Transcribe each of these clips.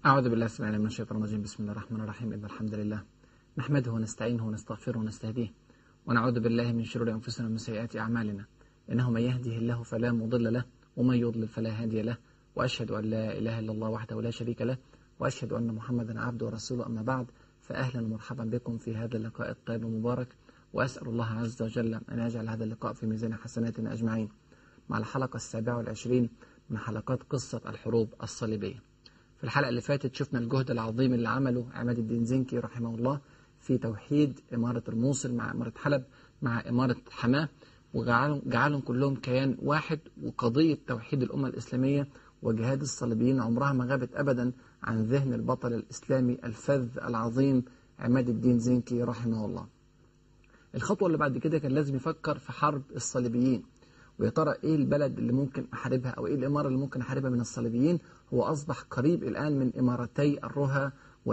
أعوذ بالله السميع العليم من الشيطان الرجيم. بسم الله الرحمن الرحيم. إن الحمد لله نحمده ونستعينه ونستغفره ونستهديه ونعوذ بالله من شرور أنفسنا ومن سيئات أعمالنا. إنه من يهده الله فلا مضل له ومن يضلل فلا هادي له، وأشهد أن لا إله إلا الله وحده لا شريك له، وأشهد أن محمدا عبده ورسوله. أما بعد، فأهلا ومرحبا بكم في هذا اللقاء الطيب المبارك، وأسأل الله عز وجل أن يجعل هذا اللقاء في ميزان حسناتنا أجمعين، مع الحلقة 27 من حلقات قصة الحروب الصليبية. في الحلقة اللي فاتت شفنا الجهد العظيم اللي عمله عماد الدين زنكي رحمه الله في توحيد إمارة الموصل مع إمارة حلب مع إمارة حماة، وجعلهم كلهم كيان واحد. وقضية توحيد الأمة الإسلامية وجهاد الصليبيين عمرها ما غابت أبدا عن ذهن البطل الإسلامي الفذ العظيم عماد الدين زنكي رحمه الله. الخطوة اللي بعد كده كان لازم يفكر في حرب الصليبيين، ويا ترى ايه البلد اللي ممكن احاربها او ايه الاماره اللي ممكن احاربها من الصليبيين. هو اصبح قريب الان من امارتي الرها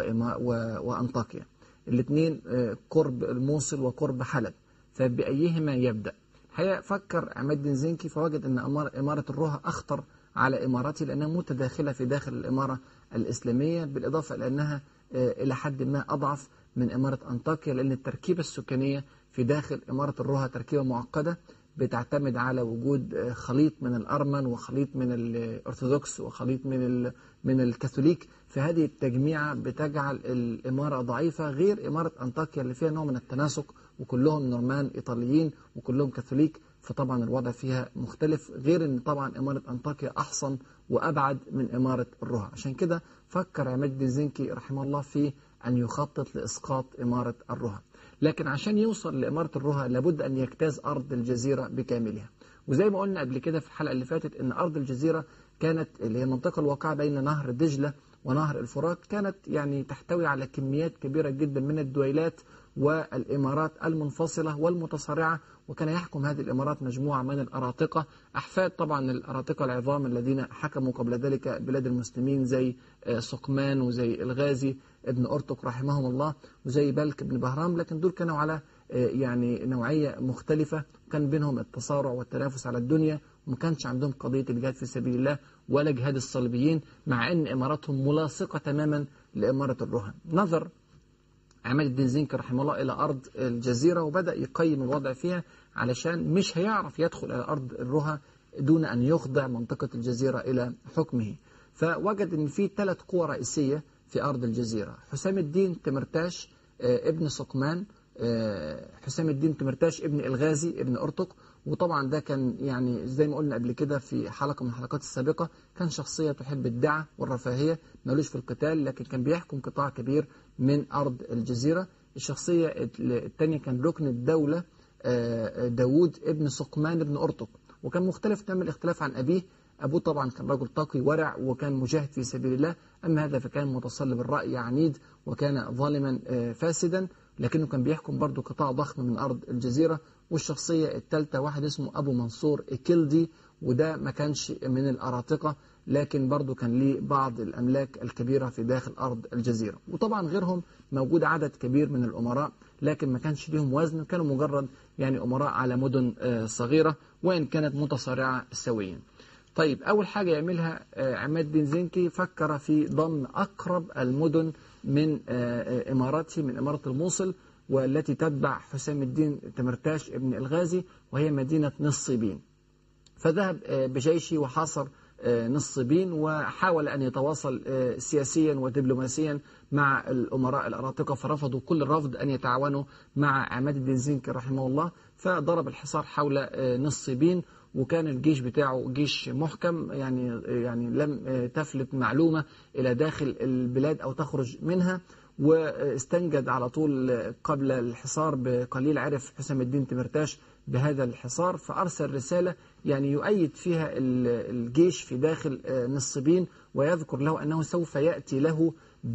وانطاكيا، الاثنين قرب الموصل وقرب حلب، فبايهما يبدا؟ الحقيقه فكر عماد الدين زنكي فوجد ان اماره الرها اخطر على امارته، لانها متداخله في داخل الاماره الاسلاميه، بالاضافه الى انها الى حد ما اضعف من اماره انطاكيا، لان التركيبه السكانيه في داخل اماره الرها تركيبه معقده بتعتمد على وجود خليط من الأرمن وخليط من الأرثوذكس وخليط من الكاثوليك. فهذه التجميعة بتجعل الإمارة ضعيفة، غير إمارة أنطاكيا اللي فيها نوع من التناسق، وكلهم نورمان إيطاليين وكلهم كاثوليك، فطبعا الوضع فيها مختلف، غير أن طبعا إمارة أنطاكيا أحصن وأبعد من إمارة الرها. عشان كده فكر عماد الدين زنكي رحمه الله في أن يخطط لإسقاط إمارة الرها. لكن عشان يوصل لإمارة الرها لابد أن يجتاز أرض الجزيرة بكاملها. وزي ما قلنا قبل كده في الحلقة اللي فاتت أن أرض الجزيرة كانت اللي هي المنطقة الواقعة بين نهر دجلة ونهر الفرات، كانت يعني تحتوي على كميات كبيرة جدا من الدويلات والإمارات المنفصلة والمتصارعة، وكان يحكم هذه الإمارات مجموعة من الأراطقة، أحفاد طبعا الأراطقة العظام الذين حكموا قبل ذلك بلاد المسلمين، زي سقمان وزي الغازي ابن أرطق رحمهم الله وزي بلك ابن بهرام. لكن دول كانوا على يعني نوعية مختلفة، كان بينهم التصارع والتنافس على الدنيا، وما كانش عندهم قضية الجهاد في سبيل الله ولا جهاد الصليبيين، مع أن إماراتهم ملاصقة تماما لإمارة الرها. نظر عماد الدين زنكي رحمه الله إلى أرض الجزيرة وبدأ يقيم الوضع فيها، علشان مش هيعرف يدخل إلى أرض الرها دون أن يخضع منطقة الجزيرة إلى حكمه. فوجد أن في 3 قوى رئيسية في أرض الجزيرة: حسام الدين تمرتاش ابن سقمان، حسام الدين تمرتاش ابن الغازي ابن أرطق. وطبعا ده كان يعني زي ما قلنا قبل كده في حلقة من الحلقات السابقة، كان شخصية تحب الدعة والرفاهية، مالوش في القتال، لكن كان بيحكم قطاع كبير من أرض الجزيرة. الشخصية الثانية كان ركن الدولة داود ابن سقمان ابن أرطق، وكان مختلف تمام الاختلاف عن أبيه. أبوه طبعا كان رجل تقي ورع وكان مجاهد في سبيل الله، أما هذا فكان متصلب الرأي عنيد وكان ظالما فاسدا، لكنه كان بيحكم برضه قطاع ضخم من أرض الجزيرة. والشخصية الثالثة واحد اسمه أبو منصور إكلدي، وده ما كانش من الأراطقة، لكن برضه كان ليه بعض الأملاك الكبيرة في داخل أرض الجزيرة. وطبعا غيرهم موجود عدد كبير من الأمراء، لكن ما كانش ليهم وزن، كانوا مجرد يعني أمراء على مدن صغيرة وإن كانت متصارعة سويا. طيب، أول حاجة يعملها عماد الدين زنكي فكر في ضم أقرب المدن من إماراته، من إمارة الموصل، والتي تتبع حسام الدين تمرتاش ابن الغازي، وهي مدينة نصيبين. فذهب بجيشه وحاصر نصيبين، وحاول أن يتواصل سياسيا ودبلوماسيا مع الأمراء الأراطقة، فرفضوا كل الرفض أن يتعاونوا مع عماد الدين زنكي رحمه الله. فضرب الحصار حول نصيبين، وكان الجيش بتاعه جيش محكم، يعني لم تفلت معلومة إلى داخل البلاد أو تخرج منها. واستنجد على طول قبل الحصار بقليل عرف حسام الدين تمرتاش بهذا الحصار، فأرسل رسالة يعني يؤيد فيها الجيش في داخل نصيبين، ويذكر له أنه سوف يأتي له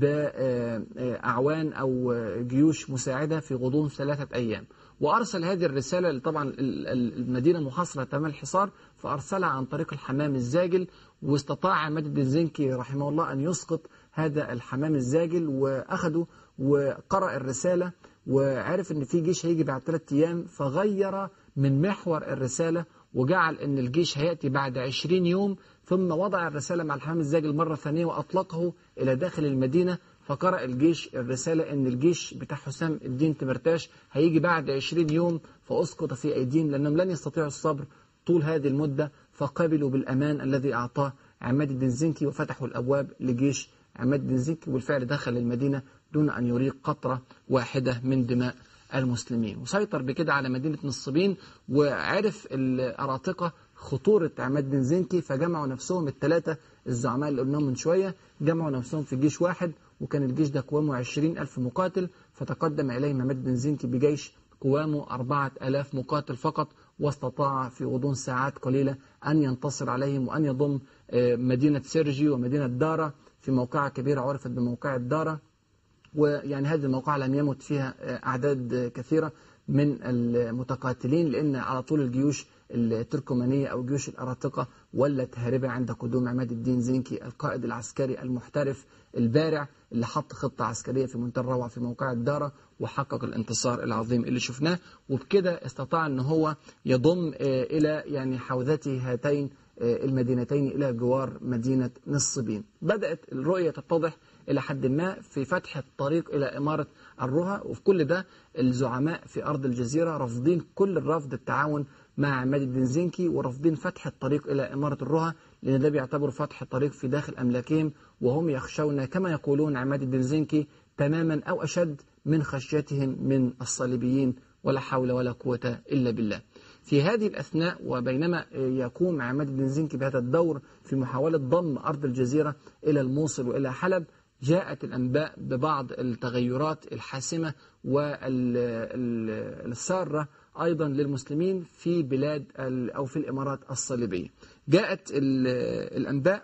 بأعوان أو جيوش مساعدة في غضون 3 أيام. وأرسل هذه الرسالة، طبعا المدينة محاصرة تمام الحصار، فأرسلها عن طريق الحمام الزاجل، واستطاع عماد الدين زنكي رحمه الله أن يسقط هذا الحمام الزاجل، وأخده وقرأ الرسالة وعرف أن في جيش هيجي بعد 3 أيام، فغير من محور الرسالة وجعل أن الجيش هيأتي بعد 20 يوم، ثم وضع الرسالة مع الحمام الزاجل مرة ثانية وأطلقه إلى داخل المدينة. فقرأ الجيش الرسالة أن الجيش بتاع حسام الدين تمرتاش هيجي بعد 20 يوم، فأسقط في أيديهم لأنهم لن يستطيعوا الصبر طول هذه المدة. فقبلوا بالأمان الذي أعطاه عماد الدين زنكي وفتحوا الأبواب لجيش عماد الدين زنكي، والفعل دخل المدينة دون أن يريق قطرة واحدة من دماء المسلمين، وسيطر بكده على مدينة نصيبين. وعرف الأراطقة خطورة عماد الدين زنكي، فجمعوا نفسهم الثلاثة الزعماء اللي قلناهم من شوية، جمعوا نفسهم في جيش واحد، وكان الجيش ده قوامه 20,000 مقاتل. فتقدم إليهم عماد الدين زنكي بجيش قوامه 4,000 مقاتل فقط، واستطاع في غضون ساعات قليلة أن ينتصر عليهم وأن يضم مدينة سيرجي ومدينة دارا في موقعة كبيرة عرفت بموقعة دارا. ويعني هذه الموقعة لم يمت فيها أعداد كثيرة من المتقاتلين، لأن على طول الجيوش التركمانية أو جيوش الأراطقة ولت هاربة عند قدوم عماد الدين زنكي، القائد العسكري المحترف البارع اللي حط خطة عسكرية في منتهى الروعة في موقعة دارا وحقق الانتصار العظيم اللي شفناه. وبكده استطاع أن هو يضم إلى يعني حوزته هاتين المدينتين إلى جوار مدينة نصيبين. بدأت الرؤية تتضح إلى حد ما في فتح الطريق إلى إمارة الرها. وفي كل ده الزعماء في أرض الجزيرة رافضين كل الرفض التعاون مع عماد الدين زنكي، ورافضين فتح الطريق إلى إمارة الرها، لأن ده بيعتبر فتح الطريق في داخل أملاكهم، وهم يخشون كما يقولون عماد الدين زنكي تماما أو أشد من خشيتهم من الصليبيين، ولا حول ولا قوة إلا بالله. في هذه الأثناء وبينما يقوم عماد الدين زنكي بهذا الدور في محاولة ضم أرض الجزيرة إلى الموصل وإلى حلب، جاءت الأنباء ببعض التغيرات الحاسمة والسارة أيضا للمسلمين في بلاد أو في الإمارات الصليبية. جاءت الأنباء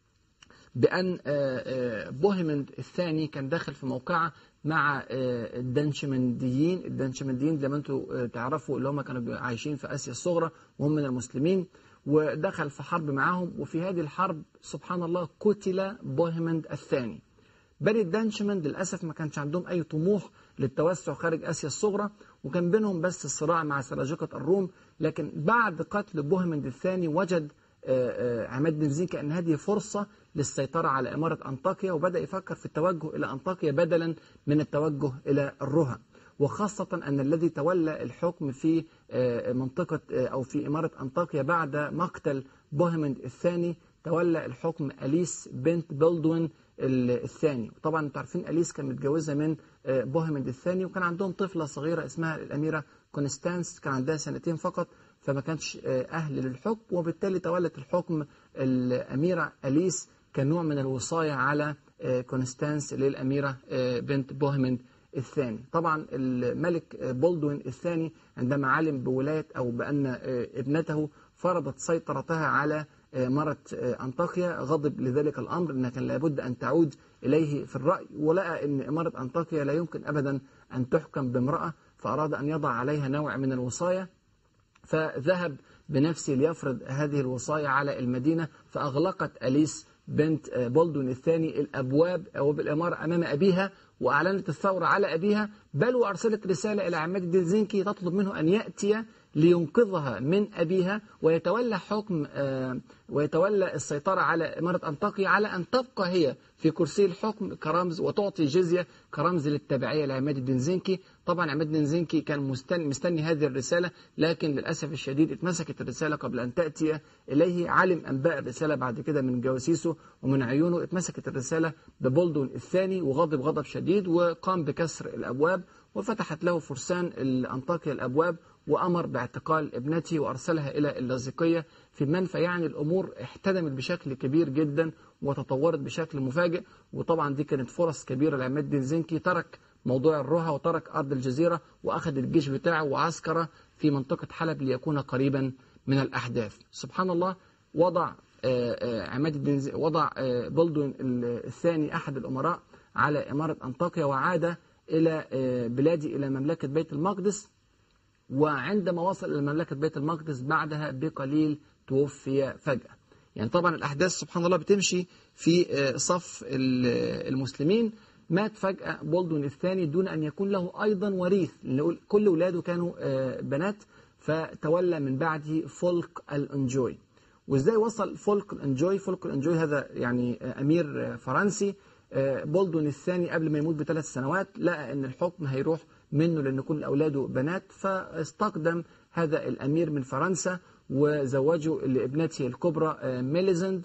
بأن بوهيمند الثاني كان داخل في موقعة مع الدنشمنديين زي ما انتم تعرفوا، اللي هم كانوا عايشين في آسيا الصغرى وهم من المسلمين، ودخل في حرب معهم. وفي هذه الحرب سبحان الله قتل بوهيمند الثاني. بني الدنشمند للأسف ما كانش عندهم أي طموح للتوسع خارج آسيا الصغرى، وكان بينهم بس الصراع مع سلاجقة الروم. لكن بعد قتل بوهيمند الثاني وجد عماد بن زنكي أن هذه فرصة للسيطرة على إمارة أنطاكيا، وبدأ يفكر في التوجه إلى أنطاكيا بدلا من التوجه إلى الرها، وخاصة أن الذي تولى الحكم في منطقة أو في إمارة أنطاكيا بعد مقتل بوهيمند الثاني تولى الحكم أليس بنت بلدوين الثاني. طبعا انتم عارفين أليس كانت متجوزة من بوهيمند الثاني، وكان عندهم طفلة صغيرة اسمها الأميرة كونستانس، كان عندها 2 سنين فقط، فما كانش أهل للحكم، وبالتالي تولت الحكم الأميرة أليس كنوع من الوصاية على كونستانس للأميرة بنت بوهيمند الثاني. طبعا الملك بولدوين الثاني عندما علم بولاية أو بأن ابنته فرضت سيطرتها على مرة أنطاكيا غضب لذلك الأمر، أنها كان لابد أن تعود إليه في الرأي، ولقى أن إمارة أنطاكيا لا يمكن أبدا أن تحكم بامرأة، فأراد أن يضع عليها نوع من الوصاية، فذهب بنفسه ليفرض هذه الوصاية على المدينة. فأغلقت أليس بنت بولدوين الثاني الأبواب أو بالإمارة أمام أبيها، وأعلنت الثورة على أبيها، بل وأرسلت رسالة إلى عماد الدين زنكي تطلب منه أن يأتي لينقذها من أبيها ويتولى حكم ويتولى السيطرة على إمارة أنطاكيا، على أن تبقى هي في كرسي الحكم كرمز وتعطي جزية كرمز للتبعية لعماد الدين زنكي. طبعا عماد الدين زنكي كان مستني هذه الرسالة، لكن للأسف الشديد اتمسكت الرسالة قبل أن تأتي إليه. علم أنباء الرسالة بعد كده من جواسيسه ومن عيونه. اتمسكت الرسالة ببولدون الثاني وغضب غضب شديد، وقام بكسر الأبواب، وفتحت له فرسان أنطاكيا الأبواب، وأمر باعتقال ابنته وأرسلها إلى اللاذقية في المنفى. يعني الأمور احتدمت بشكل كبير جدا وتطورت بشكل مفاجئ، وطبعا دي كانت فرص كبيرة لعماد الدين زنكي. ترك موضوع الرها وترك أرض الجزيرة وأخذ الجيش بتاعه وعسكر في منطقة حلب ليكون قريبا من الأحداث. سبحان الله، وضع عماد الدين وضع بولدوين الثاني أحد الأمراء على إمارة أنطاكيا، وعاد إلى بلادي إلى مملكة بيت المقدس. وعندما وصل إلى مملكة بيت المقدس بعدها بقليل توفي فجأة. يعني طبعا الأحداث سبحان الله بتمشي في صف المسلمين. مات فجأة بولدون الثاني دون أن يكون له أيضا وريث، لأن كل ولاده كانوا بنات، فتولى من بعده فولك الأنجوي. وإزاي وصل فولك الأنجوي؟ فولك الأنجوي هذا يعني أمير فرنسي. بولدون الثاني قبل ما يموت ب3 سنوات لقى أن الحكم هيروح منه لأن كل أولاده بنات، فاستقدم هذا الأمير من فرنسا وزوجه لابنته الكبرى ميليزند،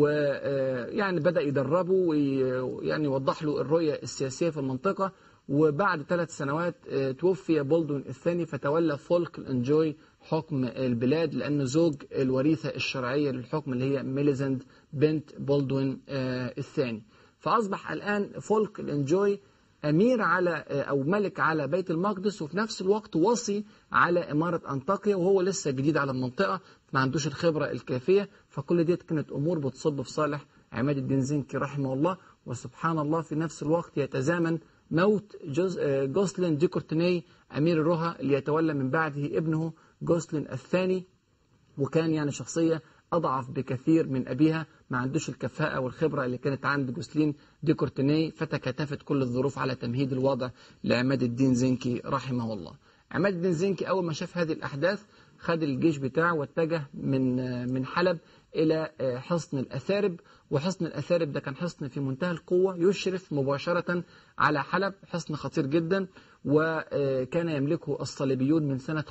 ويعني بدأ يدربه ويعني يوضح له الرؤية السياسية في المنطقة. وبعد 3 سنوات توفي بولدون الثاني، فتولى فولك الأنجوي حكم البلاد لأنه زوج الوريثة الشرعية للحكم اللي هي ميليزند بنت بولدون الثاني. فأصبح الآن فولك الأنجوي أمير على أو ملك على بيت المقدس، وفي نفس الوقت وصي على إمارة أنطاكيا، وهو لسه جديد على المنطقة ما عندوش الخبرة الكافية. فكل دي كانت أمور بتصب في صالح عماد الدين زنكي رحمه الله. وسبحان الله في نفس الوقت يتزامن موت جوسلين دي كورتيني أمير الرها اللي يتولى من بعده ابنه جوسلين الثاني، وكان يعني شخصية أضعف بكثير من أبيها، ما عندوش الكفاءة والخبرة اللي كانت عند جوسلين دي كورتيني. فتكاتفت كل الظروف على تمهيد الوضع لعماد الدين زنكي رحمه الله. عماد الدين زنكي أول ما شاف هذه الأحداث خد الجيش بتاعه واتجه من حلب إلى حصن الأثارب. وحصن الأثارب ده كان حصن في منتهى القوة يشرف مباشرة على حلب، حصن خطير جدا، وكان يملكه الصليبيون من سنة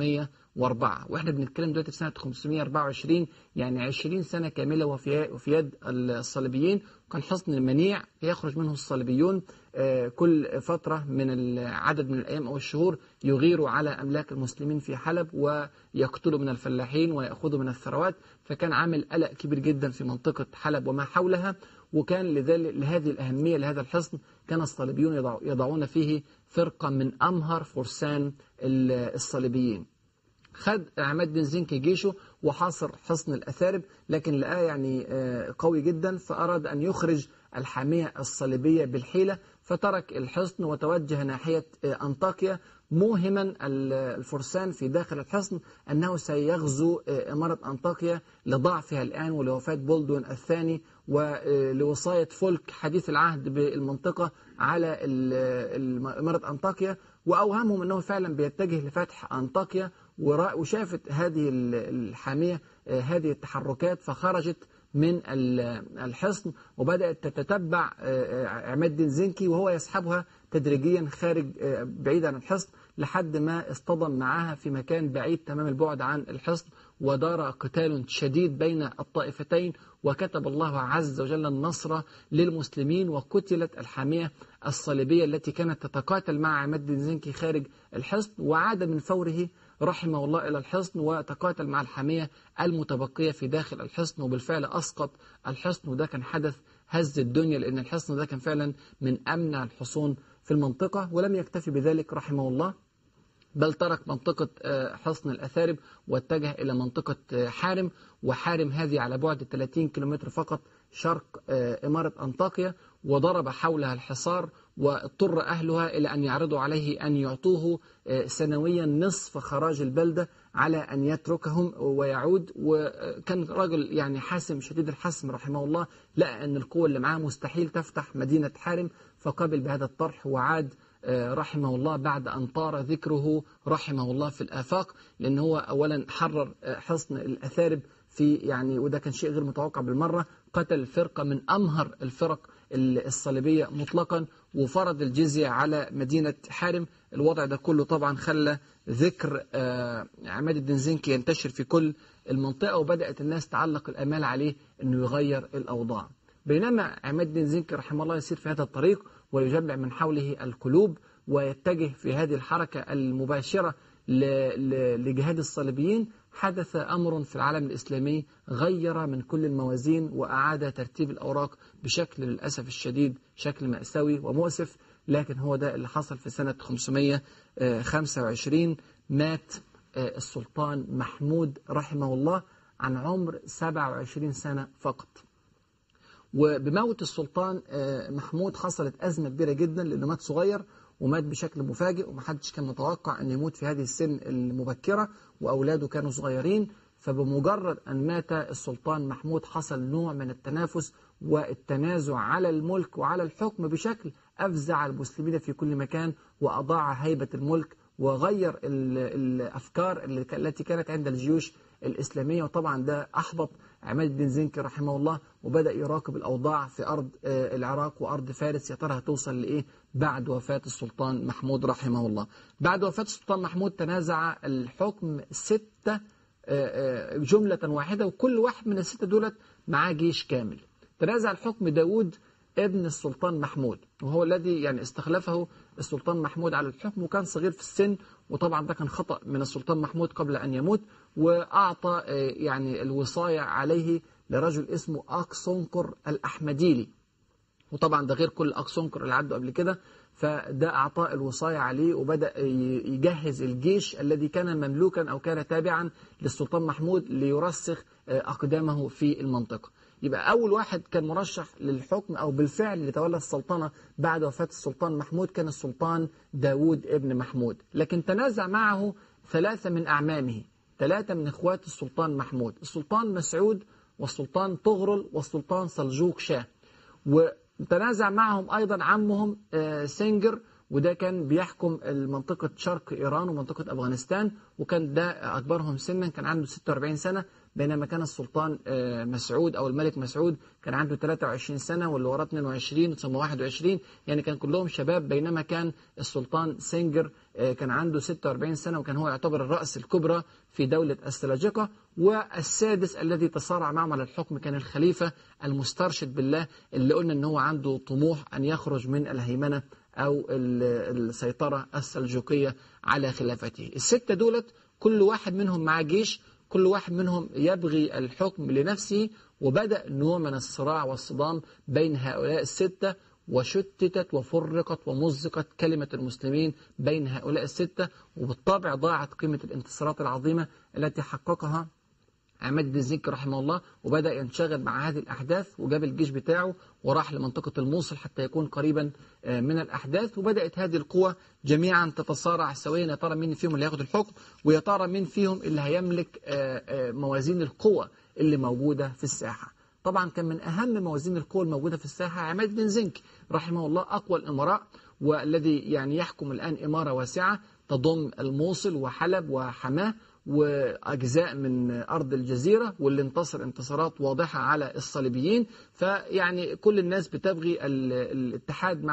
504، وإحنا بنتكلم دلوقتي في سنة 524، يعني 20 سنة كاملة وفي يد الصليبيين. كان حصن منيع يخرج منه الصليبيون كل فترة من عدد من الأيام أو الشهور يغيروا على أملاك المسلمين في حلب ويقتلوا من الفلاحين ويأخذوا من الثروات. فكان عامل قلق كبير جدا في منطقة حلب وما حولها. وكان لهذه الأهمية لهذا الحصن كان الصليبيون يضعون فيه فرقة من أمهر فرسان الصليبيين. خد عماد الدين زنكي جيشه وحاصر حصن الأثارب، لكن لقاه يعني قوي جدا، فأراد أن يخرج الحامية الصليبية بالحيلة، فترك الحصن وتوجه ناحية أنطاكيا، موهما الفرسان في داخل الحصن أنه سيغزو إمارة أنطاكيا لضعفها الآن ولوفاة بولدون الثاني ولوصاية فولك حديث العهد بالمنطقة على إمارة أنطاكيا. وأوهمهم أنه فعلا بيتجه لفتح أنطاكيا، وشافت هذه الحامية هذه التحركات فخرجت من الحصن وبدأت تتتبع عماد الدين زنكي وهو يسحبها تدريجيا خارج بعيد عن الحصن لحد ما اصطدم معها في مكان بعيد تمام البعد عن الحصن، ودار قتال شديد بين الطائفتين، وكتب الله عز وجل النصر للمسلمين، وقتلت الحامية الصليبية التي كانت تتقاتل مع عماد الدين زنكي خارج الحصن، وعاد من فوره رحمه الله إلى الحصن وتقاتل مع الحامية المتبقية في داخل الحصن، وبالفعل أسقط الحصن. وده كان حدث هز الدنيا، لأن الحصن ده كان فعلا من أمنع الحصون في المنطقة. ولم يكتفي بذلك رحمه الله، بل ترك منطقة حصن الأثارب واتجه إلى منطقة حارم، وحارم هذه على بعد 30 كيلومتر فقط شرق إمارة أنطاكيا، وضرب حولها الحصار، واضطر أهلها إلى أن يعرضوا عليه أن يعطوه سنويا نصف خراج البلدة على أن يتركهم ويعود. وكان رجل يعني حاسم شديد الحسم رحمه الله، لقى أن القوة اللي معاه مستحيل تفتح مدينة حارم، فقبل بهذا الطرح وعاد رحمه الله بعد أن طار ذكره رحمه الله في الآفاق، لأن هو أولا حرر حصن الأثارب في يعني، وده كان شيء غير متوقع بالمرة، قتل فرقة من أمهر الفرق الصليبية مطلقا، وفرض الجزية على مدينة حارم. الوضع ده كله طبعا خلى ذكر عماد الدين زنكي ينتشر في كل المنطقة، وبدأت الناس تعلق الأمال عليه أنه يغير الأوضاع. بينما عماد الدين زنكي رحمه الله يسير في هذا الطريق ويجمع من حوله القلوب ويتجه في هذه الحركة المباشرة لجهاد الصليبيين، حدث أمر في العالم الإسلامي غير من كل الموازين وأعاد ترتيب الأوراق بشكل للأسف الشديد شكل مأساوي ومؤسف. لكن هو ده اللي حصل في سنة 525. مات السلطان محمود رحمه الله عن عمر 27 سنة فقط. وبموت السلطان محمود حصلت أزمة كبيرة جدا، لأنه مات صغير ومات بشكل مفاجئ، ومحدش كان متوقع أن يموت في هذه السن المبكرة، وأولاده كانوا صغيرين. فبمجرد أن مات السلطان محمود حصل نوع من التنافس والتنازع على الملك وعلى الحكم بشكل أفزع المسلمين في كل مكان، وأضاع هيبة الملك وغير الأفكار التي كانت عند الجيوش الإسلامية، وطبعا ده أحبط عماد الدين زنكي رحمه الله، وبدأ يراقب الأوضاع في أرض العراق وأرض فارس، يا ترى هتوصل لإيه بعد وفاة السلطان محمود رحمه الله. بعد وفاة السلطان محمود تنازع الحكم 6 جملة واحدة، وكل واحد من ال6 دولت معاه جيش كامل. تنازع الحكم داود ابن السلطان محمود، وهو الذي يعني استخلفه السلطان محمود على الحكم، وكان صغير في السن، وطبعا ده كان خطأ من السلطان محمود قبل أن يموت، وأعطى يعني الوصاية عليه لرجل اسمه أقصنقر الأحمديلي، وطبعا ده غير كل أقصنقر اللي عدوا قبل كده، فده أعطى الوصاية عليه، وبدأ يجهز الجيش الذي كان مملوكا أو كان تابعا للسلطان محمود ليرسخ أقدامه في المنطقة. يبقى أول واحد كان مرشح للحكم أو بالفعل اللي تولى السلطنة بعد وفاة السلطان محمود كان السلطان داود ابن محمود، لكن تنازع معه 3 من أعمامه، 3 من إخوات السلطان محمود، السلطان مسعود والسلطان طغرل والسلطان سلجوق شاه، وتنازع معهم أيضا عمهم سنجر، وده كان بيحكم منطقة شرق إيران ومنطقة أفغانستان، وكان ده أكبرهم سنا، كان عنده 46 سنة، بينما كان السلطان مسعود أو الملك مسعود كان عنده 23 سنة، واللي وراه 22 ثم 21، يعني كان كلهم شباب، بينما كان السلطان سنجر كان عنده 46 سنة، وكان هو يعتبر الرأس الكبرى في دولة السلاجقة. والسادس الذي تصارع معه على الحكم كان الخليفة المسترشد بالله، اللي قلنا أنه عنده طموح أن يخرج من الهيمنة أو السيطرة السلجوقية على خلافته. ال6 دولت كل واحد منهم معاه جيش، كل واحد منهم يبغي الحكم لنفسه، وبدأ نوع من الصراع والصدام بين هؤلاء ال6، وشتتت وفرقت ومزقت كلمة المسلمين بين هؤلاء ال6، وبالطبع ضاعت قيمة الانتصارات العظيمة التي حققها عماد الدين زنكي رحمه الله، وبدأ ينشغل مع هذه الأحداث، وجاب الجيش بتاعه وراح لمنطقة الموصل حتى يكون قريبا من الأحداث، وبدأت هذه القوى جميعا تتصارع سويا، يا ترى مين فيهم اللي هياخد الحكم، ويا ترى مين فيهم اللي هيملك موازين القوى اللي موجودة في الساحة. طبعا كان من أهم موازين القوى الموجودة في الساحة عماد الدين زنكي رحمه الله، أقوى الإمراء، والذي يعني يحكم الآن إمارة واسعة تضم الموصل وحلب وحماه وأجزاء من أرض الجزيرة، واللي انتصر انتصارات واضحة على الصليبيين. فيعني كل الناس بتبغي الاتحاد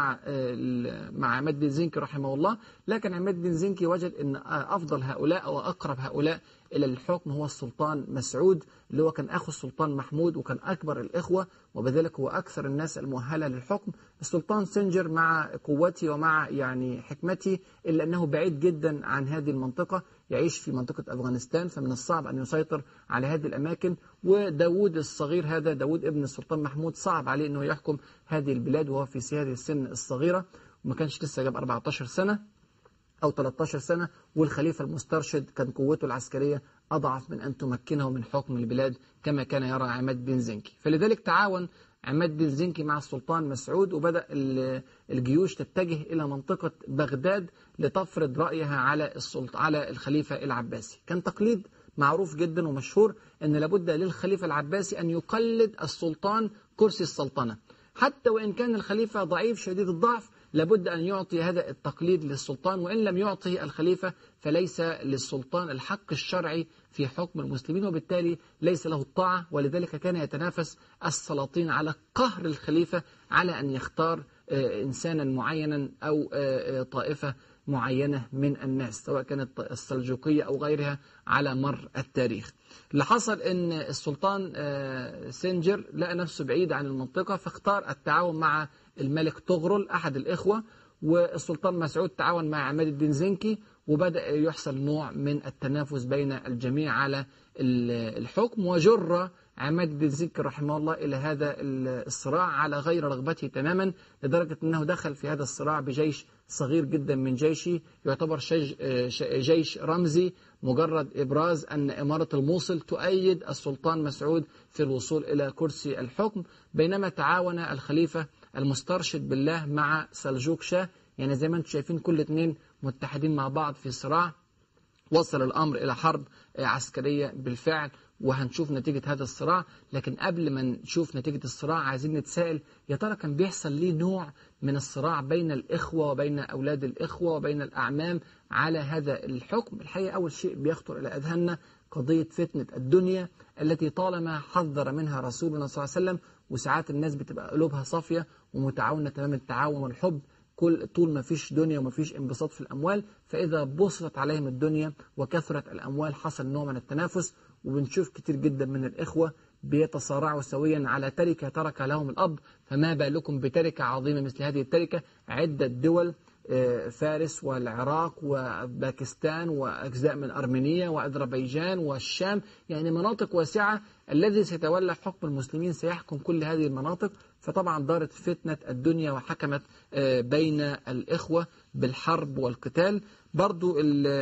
مع عماد الدين زنكي رحمه الله، لكن عماد الدين زنكي وجد أن أفضل هؤلاء أو أقرب هؤلاء إلى الحكم هو السلطان مسعود، اللي هو كان أخو السلطان محمود وكان أكبر الإخوة، وبذلك هو أكثر الناس المؤهلة للحكم. السلطان سنجر مع قوته ومع يعني حكمته، إلا أنه بعيد جدا عن هذه المنطقة، يعيش في منطقة أفغانستان، فمن الصعب أن يسيطر على هذه الأماكن. وداود الصغير هذا، داود ابن السلطان محمود، صعب عليه أنه يحكم هذه البلاد وهو في هذه السن الصغيرة، وما كانش لسه جاب 14 سنة أو 13 سنة، والخليفة المسترشد كان قوته العسكرية أضعف من أن تمكنه من حكم البلاد كما كان يرى عماد الدين زنكي. فلذلك تعاون عماد الدين زنكي مع السلطان مسعود، وبدأ الجيوش تتجه إلى منطقة بغداد لتفرض رأيها على الخليفة العباسي. كان تقليد معروف جدا ومشهور أن لابد للخليفة العباسي أن يقلد السلطان كرسي السلطنة، حتى وإن كان الخليفة ضعيف شديد الضعف، لابد أن يعطي هذا التقليد للسلطان، وإن لم يعطه الخليفة فليس للسلطان الحق الشرعي في حكم المسلمين، وبالتالي ليس له الطاعة. ولذلك كان يتنافس السلاطين على قهر الخليفة على أن يختار إنسانا معينا أو طائفة معينة من الناس، سواء كانت السلجوقية أو غيرها على مر التاريخ. اللي حصل أن السلطان سنجر لقى نفسه بعيد عن المنطقة، فاختار التعاون مع الملك طغرل أحد الإخوة، والسلطان مسعود تعاون مع عماد الدين زنكي، وبدأ يحصل نوع من التنافس بين الجميع على الحكم، وجر عماد الدين زنكي رحمه الله إلى هذا الصراع على غير رغبته تماما، لدرجة أنه دخل في هذا الصراع بجيش صغير جدا من جيشه، يعتبر جيش رمزي، مجرد إبراز أن إمارة الموصل تؤيد السلطان مسعود في الوصول إلى كرسي الحكم. بينما تعاون الخليفة المسترشد بالله مع سلجوق شاه، يعني زي ما انتم شايفين كل اثنين متحدين مع بعض في صراع، وصل الأمر إلى حرب عسكرية بالفعل، وهنشوف نتيجة هذا الصراع. لكن قبل ما نشوف نتيجة الصراع عايزين نتساءل يا ترى كان بيحصل ليه نوع من الصراع بين الإخوة وبين أولاد الإخوة وبين الأعمام على هذا الحكم؟ الحقيقة أول شيء بيخطر إلى أذهاننا قضية فتنة الدنيا التي طالما حذر منها رسولنا صلى الله عليه وسلم، وساعات الناس بتبقى قلوبها صافية ومتعاونة تمام التعاون والحب طول ما فيش دنيا وما فيش انبساط في الأموال، فإذا بسطت عليهم الدنيا وكثرت الأموال حصل نوع من التنافس. وبنشوف كتير جدا من الإخوة بيتصارعوا سويا على تركة ترك لهم الأب، فما بالكم بتركة عظيمة مثل هذه التركة. عدة دول، فارس والعراق وباكستان وأجزاء من أرمينيا وأذربيجان والشام، يعني مناطق واسعة. الذي سيتولى حكم المسلمين سيحكم كل هذه المناطق. فطبعا دارت فتنة الدنيا وحكمت بين الإخوة بالحرب والقتال. برضو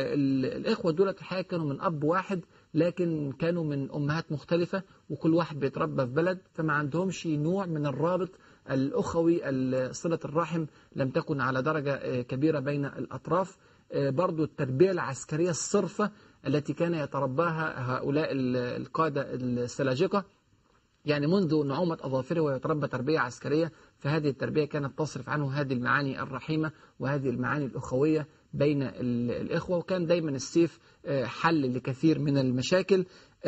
الإخوة دول الحقيقة كانوا من أب واحد، لكن كانوا من أمهات مختلفة وكل واحد بيتربى في بلد، فما عندهمش نوع من الرابط الأخوي. صلة الرحم لم تكن على درجة كبيرة بين الأطراف. برضو التربية العسكرية الصرفة التي كان يترباها هؤلاء القادة السلاجقة، يعني منذ نعومة أظافره ويتربى تربية عسكرية، فهذه التربية كانت تصرف عنه هذه المعاني الرحيمة وهذه المعاني الأخوية بين الإخوة. وكان دايما السيف حل لكثير من المشاكل.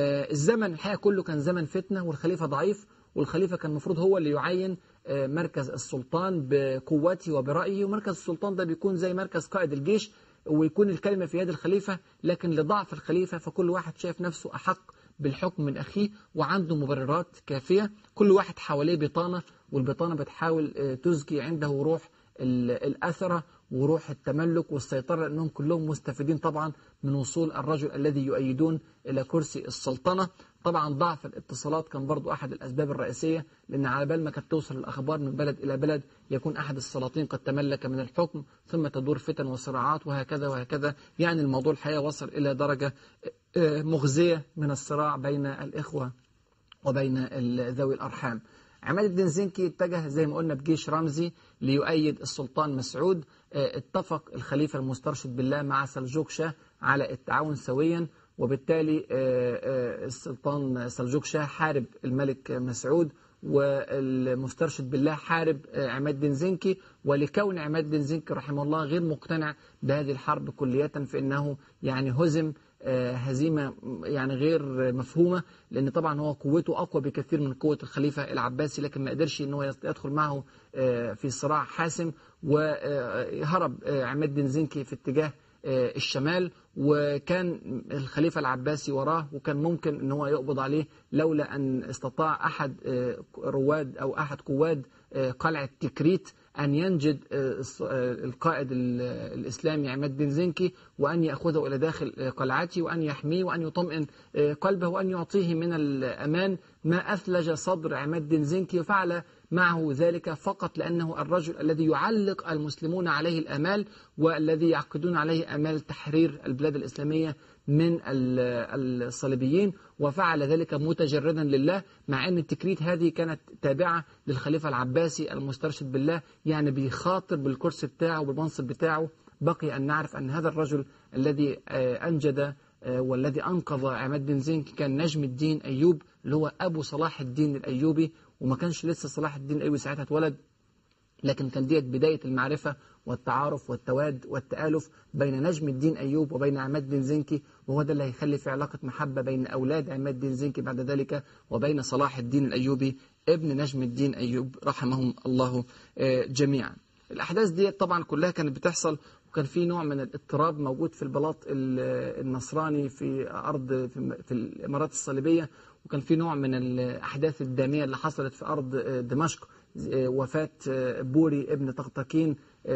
الزمن الحقيقة كله كان زمن فتنة، والخليفة ضعيف، والخليفة كان المفروض هو اللي يعين مركز السلطان بقوته وبرأيه، ومركز السلطان ده بيكون زي مركز قائد الجيش ويكون الكلمة في يد الخليفة. لكن لضعف الخليفة فكل واحد شايف نفسه أحق بالحكم من أخيه وعنده مبررات كافية. كل واحد حواليه بطانة، والبطانة بتحاول تزكي عنده روح الأثرة وروح التملك والسيطرة، لأنهم كلهم مستفيدين طبعا من وصول الرجل الذي يؤيدون إلى كرسي السلطنة. طبعا ضعف الاتصالات كان برضو أحد الأسباب الرئيسية، لأن على بال ما كانت توصل الأخبار من بلد إلى بلد يكون أحد السلاطين قد تملك من الحكم، ثم تدور فتن وصراعات وهكذا وهكذا. يعني الموضوع الحقيقة وصل إلى درجة مخزية من الصراع بين الإخوة وبين ذوي الأرحام. عماد الدين زنكي اتجه زي ما قلنا بجيش رمزي ليؤيد السلطان مسعود. اتفق الخليفة المسترشد بالله مع سلجوق شاه على التعاون سويا، وبالتالي السلطان سلجوق شاه حارب الملك مسعود، والمسترشد بالله حارب عماد الدين زنكي. ولكون عماد الدين زنكي رحمه الله غير مقتنع بهذه الحرب كلية، فإنه يعني هزم هزيمة يعني غير مفهومة، لأن طبعا هو قوته أقوى بكثير من قوة الخليفة العباسي، لكن ما قدرش أنه يدخل معه في صراع حاسم. وهرب عماد الدين زنكي في اتجاه الشمال، وكان الخليفة العباسي وراه، وكان ممكن أنه هو يقبض عليه لولا أن استطاع أحد رواد أو أحد قواد قلعة تكريت أن ينجد القائد الإسلامي عماد الدين زنكي وأن يأخذه إلى داخل قلعته وأن يحميه وأن يطمئن قلبه وأن يعطيه من الأمان ما أثلج صدر عماد الدين زنكي. وفعل معه ذلك فقط لأنه الرجل الذي يعلق المسلمون عليه الآمال والذي يعقدون عليه آمال تحرير البلاد الإسلامية من الصليبيين، وفعل ذلك متجردا لله، مع أن التكريت هذه كانت تابعة للخليفة العباسي المسترشد بالله، يعني بيخاطر بالكرسي بتاعه بالمنصب بتاعه. بقي أن نعرف أن هذا الرجل الذي أنجد والذي أنقذ عماد الدين زنكي كان نجم الدين أيوب، اللي هو أبو صلاح الدين الأيوبي، وما كانش لسه صلاح الدين الأيوبي ساعتها اتولد، لكن كان ديت بداية المعرفة والتعارف والتواد والتآلف بين نجم الدين أيوب وبين عماد الدين زنكي، وهو ده اللي هيخلي في علاقة محبة بين أولاد عماد الدين زنكي بعد ذلك وبين صلاح الدين الأيوبي ابن نجم الدين أيوب رحمهم الله جميعا. الأحداث دي طبعا كلها كانت بتحصل، وكان في نوع من الاضطراب موجود في البلاط النصراني في أرض في الإمارات الصليبية، وكان في نوع من الأحداث الدامية اللي حصلت في أرض دمشق. وفاة بوري ابن طقطقين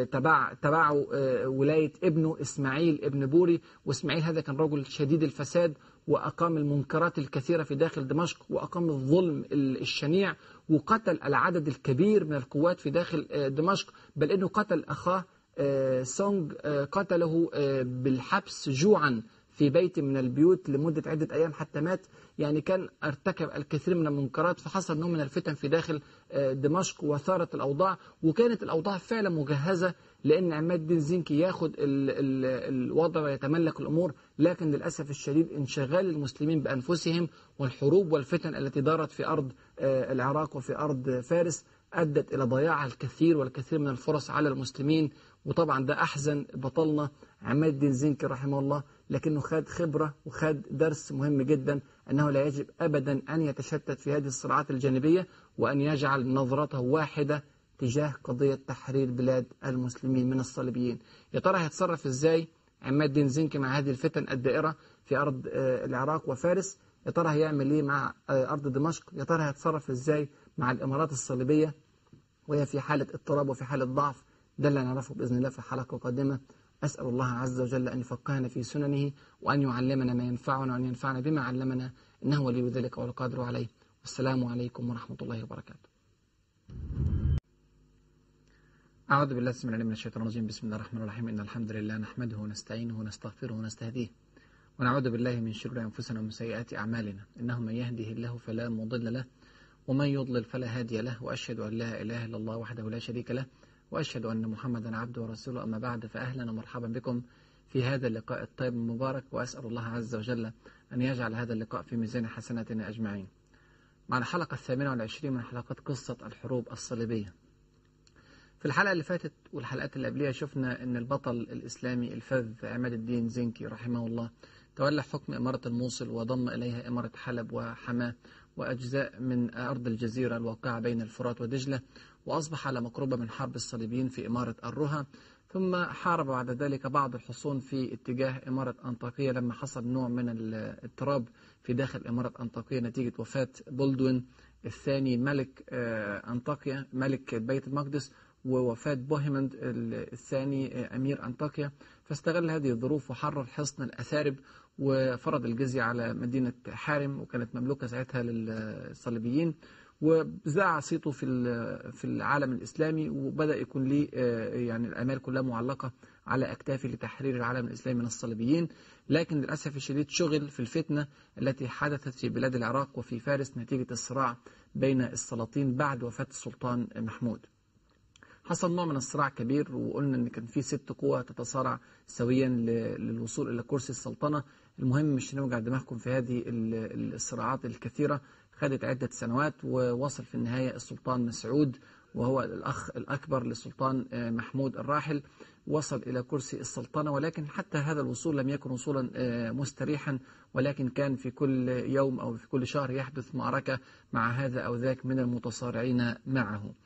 تبعه ولاية ابنه إسماعيل ابن بوري، وإسماعيل هذا كان رجل شديد الفساد وأقام المنكرات الكثيرة في داخل دمشق، وأقام الظلم الشنيع، وقتل العدد الكبير من القوات في داخل دمشق، بل إنه قتل أخاه سونج، قتله بالحبس جوعا في بيت من البيوت لمدة عدة أيام حتى مات. يعني كان ارتكب الكثير من المنكرات، فحصل نوع من الفتن في داخل دمشق وثارت الأوضاع، وكانت الأوضاع فعلا مجهزة لأن عماد الدين زنكي ياخد الوضع ويتملك الأمور. لكن للأسف الشديد انشغال المسلمين بأنفسهم والحروب والفتن التي دارت في أرض العراق وفي أرض فارس أدت إلى ضياع الكثير والكثير من الفرص على المسلمين. وطبعا ده أحزن بطلنا عماد الدين زنكي رحمه الله، لكنه خد خبرة وخد درس مهم جدا أنه لا يجب أبدا أن يتشتت في هذه الصراعات الجانبية، وأن يجعل نظرته واحدة تجاه قضية تحرير بلاد المسلمين من الصليبيين. يا ترى هيتصرف إزاي عماد الدين زنكي مع هذه الفتن الدائرة في أرض العراق وفارس؟ يا ترى هيعمل إيه مع أرض دمشق؟ يا ترى هيتصرف إزاي مع الإمارات الصليبية وهي في حالة اضطراب وفي حالة ضعف؟ ده اللي نعرفه بإذن الله في حلقة قادمة. أسأل الله عز وجل أن يفقهنا في سننه وأن يعلمنا ما ينفعنا وأن ينفعنا بما علمنا، إنه ولي ذلك والقادر عليه. والسلام عليكم ورحمة الله وبركاته. أعوذ بالله السميع العليم من الشيطان الرجيم. بسم الله الرحمن الرحيم. إن الحمد لله نحمده ونستعينه ونستغفره ونستهديه ونعوذ بالله من شرور أنفسنا ومن سيئات أعمالنا. إنه من يهده الله فلا مضل له ومن يضلل فلا هادي له، وأشهد أن لا إله إلا الله وحده لا شريك له، وأشهد أن محمدا عبده ورسوله. أما بعد، فأهلا ومرحبا بكم في هذا اللقاء الطيب المبارك، وأسأل الله عز وجل أن يجعل هذا اللقاء في ميزان حسناتنا أجمعين. مع الحلقة 28 من حلقات قصة الحروب الصليبية. في الحلقة اللي فاتت والحلقات اللي قبلها شفنا أن البطل الإسلامي الفذ عماد الدين زنكي رحمه الله تولى حكم إمارة الموصل وضم إليها إمارة حلب وحماة وأجزاء من أرض الجزيرة الواقعة بين الفرات ودجلة، وأصبح على مقربة من حرب الصليبيين في إمارة الرها. ثم حارب بعد ذلك بعض الحصون في اتجاه إمارة أنطاكية لما حصل نوع من الاضطراب في داخل إمارة أنطاكية نتيجة وفاة بولدوين الثاني ملك أنطاكيا ملك بيت المقدس، ووفاة بوهيمند الثاني أمير أنطاكيا. فاستغل هذه الظروف وحرر حصن الأثارب وفرض الجزية على مدينة حارم، وكانت مملوكة ساعتها للصليبيين، وزع صيته في العالم الإسلامي، وبدأ يكون ليه يعني الآمال كلها معلقة على أكتافه لتحرير العالم الإسلامي من الصليبيين. لكن للأسف الشديد شغل في الفتنة التي حدثت في بلاد العراق وفي فارس نتيجة الصراع بين السلاطين بعد وفاة السلطان محمود. حصل نوع من الصراع كبير، وقلنا ان كان في 6 قوى تتصارع سويا للوصول الى كرسي السلطنة. المهم مش نوجع دماغكم في هذه الصراعات الكثيرة، خدت عدة سنوات، ووصل في النهاية السلطان مسعود وهو الأخ الأكبر للسلطان محمود الراحل، وصل إلى كرسي السلطنة. ولكن حتى هذا الوصول لم يكن وصولا مستريحا، ولكن كان في كل يوم أو في كل شهر يحدث معركة مع هذا أو ذاك من المتصارعين معه.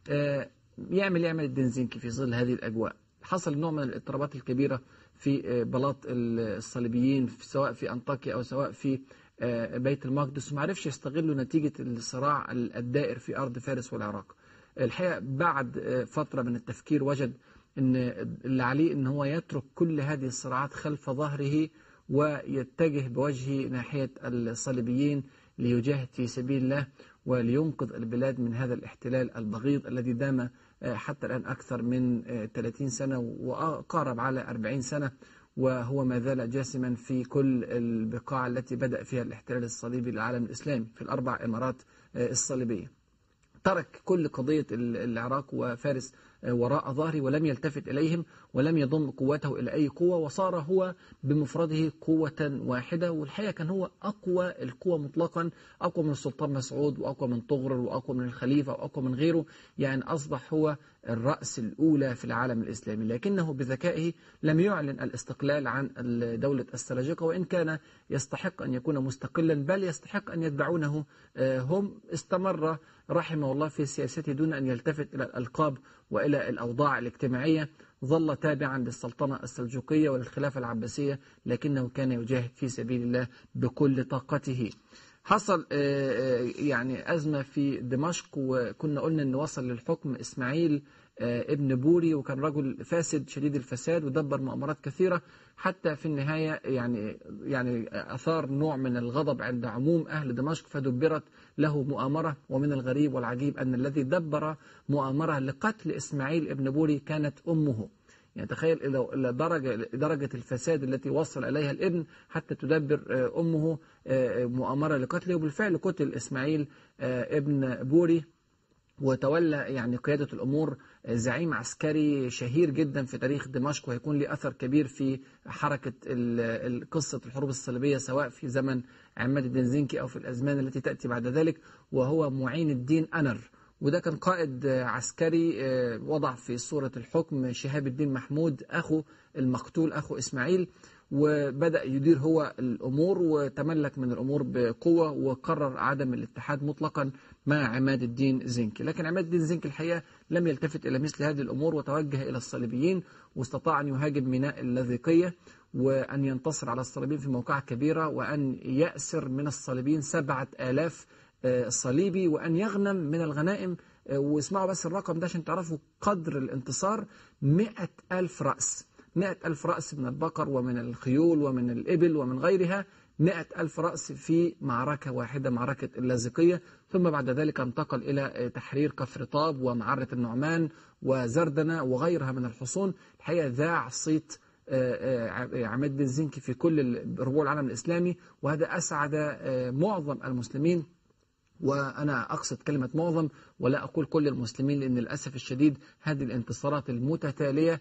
يعمل الدين زنكي في ظل هذه الأجواء. حصل نوع من الاضطرابات الكبيرة في بلاط الصليبيين سواء في أنطاكيا أو سواء في بيت المقدس، وما عرفش يستغلوا نتيجة الصراع الدائر في أرض فارس والعراق. الحقيقة بعد فترة من التفكير وجد أن اللي عليه أن هو يترك كل هذه الصراعات خلف ظهره ويتجه بوجهه ناحية الصليبيين ليجاهد في سبيل الله ولينقذ البلاد من هذا الاحتلال البغيض الذي دام حتى الآن أكثر من 30 سنة وقارب على 40 سنة، وهو ما زال جاسما في كل البقاع التي بدأ فيها الاحتلال الصليبي للعالم الإسلامي في ال4 إمارات الصليبية. ترك كل قضية العراق وفارس وراء ظهره ولم يلتفت إليهم ولم يضم قوته إلى أي قوة، وصار هو بمفرده قوة واحدة. والحقيقة كان هو أقوى القوى مطلقا، أقوى من السلطان مسعود وأقوى من طغرل وأقوى من الخليفة وأقوى من غيره. يعني أصبح هو الرأس الأولى في العالم الإسلامي، لكنه بذكائه لم يعلن الاستقلال عن دولة السلاجقة، وإن كان يستحق أن يكون مستقلا بل يستحق أن يتبعونه هم. استمر رحمه الله في سياسته دون أن يلتفت إلى الألقاب وإلى الأوضاع الاجتماعية، ظل تابعا للسلطنة السلجوقية وللخلافة العباسية، لكنه كان يجاهد في سبيل الله بكل طاقته. حصل يعني أزمة في دمشق، وكنا قلنا أنه وصل للحكم إسماعيل ابن بوري، وكان رجل فاسد شديد الفساد ودبر مؤامرات كثيرة، حتى في النهاية يعني أثار نوع من الغضب عند عموم أهل دمشق فدبرت له مؤامرة. ومن الغريب والعجيب أن الذي دبر مؤامرة لقتل إسماعيل ابن بوري كانت أمه. يعني تخيل إلى درجة الفساد التي وصل إليها الابن حتى تدبر أمه مؤامرة لقتله. وبالفعل قتل إسماعيل ابن بوري، وتولى يعني قيادة الأمور زعيم عسكري شهير جدا في تاريخ دمشق، وهيكون له أثر كبير في حركة قصة الحروب الصليبية سواء في زمن عماد الدين زنكي أو في الأزمان التي تأتي بعد ذلك، وهو معين الدين أنر. وده كان قائد عسكري وضع في صورة الحكم شهاب الدين محمود أخو المقتول أخو إسماعيل، وبدأ يدير هو الأمور وتملك من الأمور بقوة، وقرر عدم الاتحاد مطلقا مع عماد الدين زنكي. لكن عماد الدين زنكي الحقيقة لم يلتفت إلى مثل هذه الأمور، وتوجه إلى الصليبيين، واستطاع أن يهاجم ميناء اللاذقية وأن ينتصر على الصليبيين في موقعة كبيرة، وأن يأسر من الصليبيين 7000 صليبي، وأن يغنم من الغنائم. واسمعوا بس الرقم ده عشان تعرفوا قدر الانتصار: 100,000 رأس. 100,000 رأس من البقر ومن الخيول ومن الإبل ومن غيرها، 100,000 رأس في معركة واحدة، معركة اللاذقية. ثم بعد ذلك انتقل إلى تحرير كفرطاب ومعرة النعمان وزردنة وغيرها من الحصون. الحقيقة ذاع صيت عماد الدين زنكي في كل ربوع العالم الإسلامي، وهذا أسعد معظم المسلمين. وأنا أقصد كلمة معظم ولا أقول كل المسلمين، لأن للأسف الشديد هذه الانتصارات المتتالية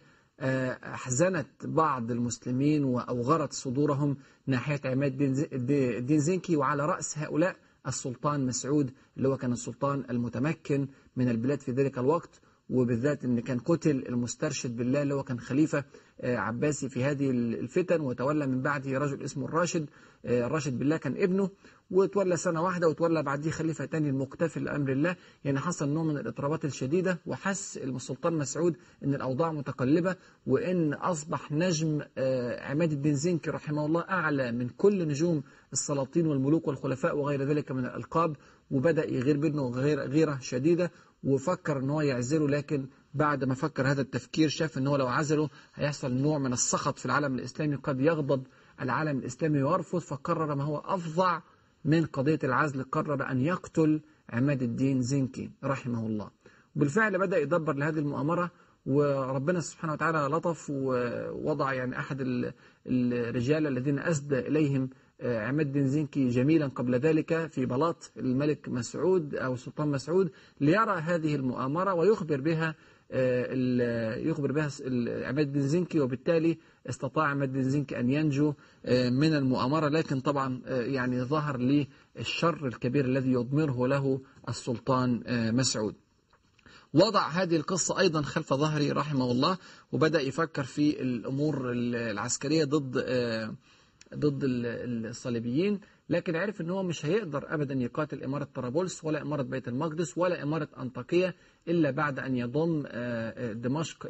أحزنت بعض المسلمين وأوغرت صدورهم ناحية عماد الدين زنكي، وعلى رأس هؤلاء السلطان مسعود اللي هو كان السلطان المتمكن من البلاد في ذلك الوقت، وبالذات ان كان قتل المسترشد بالله اللي هو كان خليفة عباسي في هذه الفتن، وتولى من بعده رجل اسمه الراشد بالله كان ابنه، وتولى سنة واحدة، وتولى بعديه خليفة تاني المقتفل لأمر الله. يعني حصل نوع من الاضطرابات الشديدة، وحس السلطان مسعود ان الأوضاع متقلبة، وان أصبح نجم عماد الدين زنكي رحمه الله أعلى من كل نجوم السلاطين والملوك والخلفاء وغير ذلك من الألقاب، وبدأ يغير بينه غيرة شديدة، وفكر ان هو يعزله. لكن بعد ما فكر هذا التفكير شاف ان هو لو عزله هيحصل نوع من السخط في العالم الإسلامي، قد يغضب العالم الإسلامي ويرفض، فقرر ما هو أفظع من قضية العزل، قرر أن يقتل عماد الدين زنكي رحمه الله. بالفعل بدأ يدبر لهذه المؤامرة، وربنا سبحانه وتعالى لطف ووضع يعني أحد الرجال الذين أسدى إليهم عماد الدين زنكي جميلا قبل ذلك في بلاط الملك مسعود أو السلطان مسعود، ليرى هذه المؤامرة ويخبر بها عماد الدين زنكي، وبالتالي استطاع عماد الدين زنكي أن ينجو من المؤامرة. لكن طبعا يعني ظهر لي الشر الكبير الذي يضمره له السلطان مسعود. وضع هذه القصة أيضا خلف ظهري رحمه الله، وبدأ يفكر في الأمور العسكرية ضد الصليبيين، لكن عرف ان هو مش هيقدر ابدا يقاتل اماره طرابلس ولا اماره بيت المقدس ولا اماره انطاكيه الا بعد ان يضم دمشق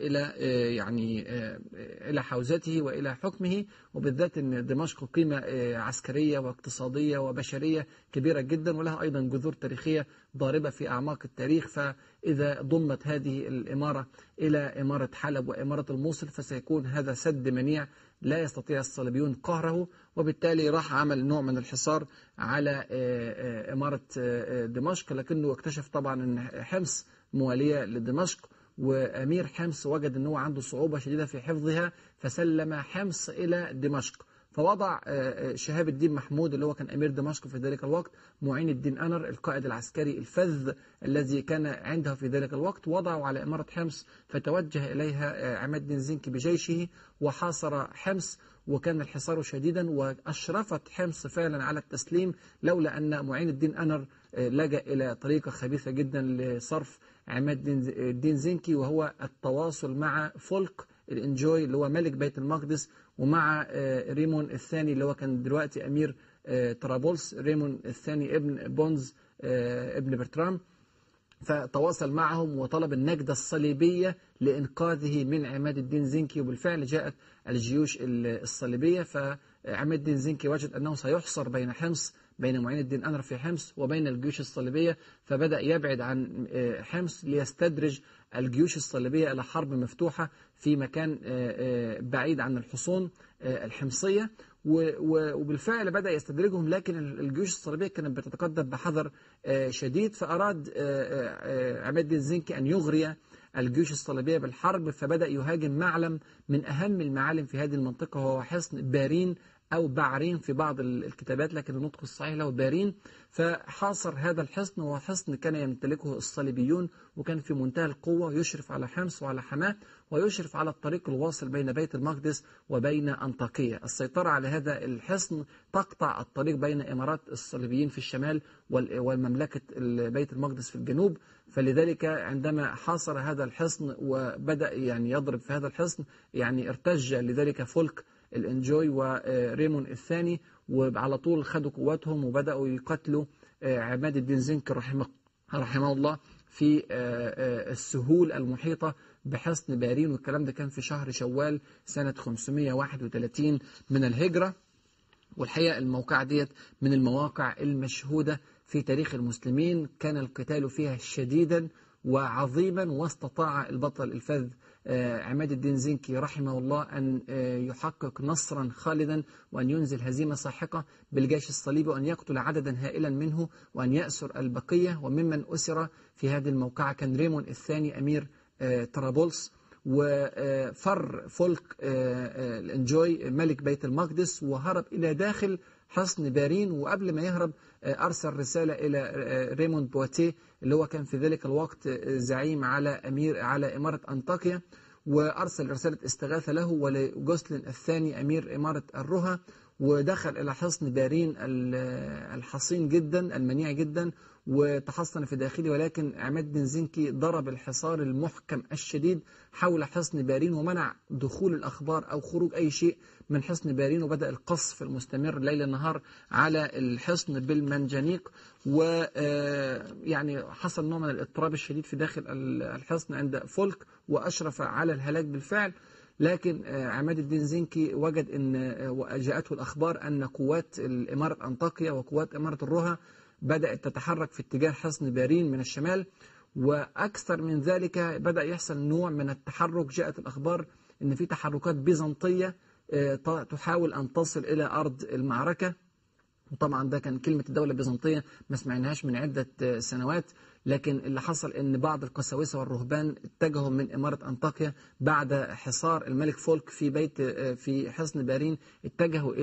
الى حوزته والى حكمه، وبالذات ان دمشق قيمه عسكريه واقتصاديه وبشريه كبيره جدا، ولها ايضا جذور تاريخيه ضاربه في اعماق التاريخ. فاذا ضمت هذه الاماره الى اماره حلب واماره الموصل فسيكون هذا سد منيع لا يستطيع الصليبيون قهره، وبالتالي راح عمل نوع من الحصار على إمارة دمشق. لكنه اكتشف طبعا أن حمص موالية لدمشق، وأمير حمص وجد أنه عنده صعوبة شديدة في حفظها، فسلم حمص إلى دمشق. فوضع شهاب الدين محمود اللي هو كان أمير دمشق في ذلك الوقت معين الدين أنر القائد العسكري الفذ الذي كان عنده في ذلك الوقت، وضعه على إمارة حمص، فتوجه إليها عماد الدين زنكي بجيشه وحاصر حمص، وكان الحصار شديدا، وأشرفت حمص فعلا على التسليم لولا أن معين الدين أنر لجأ إلى طريقة خبيثة جدا لصرف عماد الدين زنكي، وهو التواصل مع فولك الإنجوي اللي هو ملك بيت المقدس، ومع ريمون الثاني اللي هو كان دلوقتي أمير طرابلس، ريمون الثاني ابن بونز ابن برترام. فتواصل معهم وطلب النجدة الصليبية لإنقاذه من عماد الدين زنكي، وبالفعل جاءت الجيوش الصليبية. فعماد الدين زنكي وجد أنه سيحصر بين حمص، بين معين الدين أنر في حمص وبين الجيوش الصليبية، فبدأ يبعد عن حمص ليستدرج الجيوش الصليبية إلى حرب مفتوحة في مكان بعيد عن الحصون الحمصية، وبالفعل بدأ يستدرجهم. لكن الجيوش الصليبية كانت بتتقدم بحذر شديد، فأراد عماد الدين زنكي أن يغري الجيوش الصليبية بالحرب، فبدأ يهاجم معلم من أهم المعالم في هذه المنطقة، وهو حصن بارين أو بعرين في بعض الكتابات، لكن النطق الصحيح له بارين. فحاصر هذا الحصن، وهو حصن كان يمتلكه الصليبيون، وكان في منتهى القوة، يشرف على حمص وعلى حماة، ويشرف على الطريق الواصل بين بيت المقدس وبين أنطاكية. السيطرة على هذا الحصن تقطع الطريق بين إمارات الصليبيين في الشمال والمملكة بيت المقدس في الجنوب. فلذلك عندما حاصر هذا الحصن وبدأ يعني يضرب في هذا الحصن، يعني ارتج لذلك فولك الانجوي وريمون الثاني، وعلى طول خدوا قواتهم وبدأوا يقتلوا عماد الدين زنكي رحمه الله في السهول المحيطة بحصن بارين. والكلام ده كان في شهر شوال سنة 531 من الهجرة. والحقيقة الموقع ديت من المواقع المشهودة في تاريخ المسلمين، كان القتال فيها شديدا وعظيما، واستطاع البطل الفذ عماد الدين زنكي رحمه الله أن يحقق نصرا خالدا، وأن ينزل هزيمة ساحقة بالجيش الصليبي، وأن يقتل عددا هائلا منه، وأن يأسر البقية. وممن أسر في هذه الموقعة كان ريمون الثاني أمير طرابلس، وفر فولك الانجوي ملك بيت المقدس وهرب إلى داخل حصن بارين. وقبل ما يهرب أرسل رسالة إلى ريموند بواتيه اللي هو كان في ذلك الوقت زعيم على إمارة أنطاكيا، وأرسل رسالة استغاثة له ولجوسلين الثاني أمير إمارة الرها، ودخل إلى حصن بارين الحصين جدا المنيع جدا وتحصن في داخله. ولكن عماد الدين زنكي ضرب الحصار المحكم الشديد حول حصن بارين، ومنع دخول الأخبار أو خروج أي شيء من حصن بارين، وبدأ القصف المستمر ليل نهار على الحصن بالمنجنيق. ويعني حصل نوع من الاضطراب الشديد في داخل الحصن عند فولك، وأشرف على الهلاك بالفعل. لكن عماد الدين زنكي وجد أن وجاءته الأخبار أن قوات إمارة أنطاكيا وقوات إمارة الرها بدأت تتحرك في اتجاه حصن بارين من الشمال. وأكثر من ذلك بدأ يحصل نوع من التحرك، جاءت الأخبار أن في تحركات بيزنطية تحاول أن تصل إلى أرض المعركة. وطبعا ده كان كلمة الدولة البيزنطية ما سمعناهاش من عدة سنوات، لكن اللي حصل ان بعض القساوسة والرهبان اتجهوا من إمارة أنطاكيا بعد حصار الملك فولك في حصن بارين، اتجهوا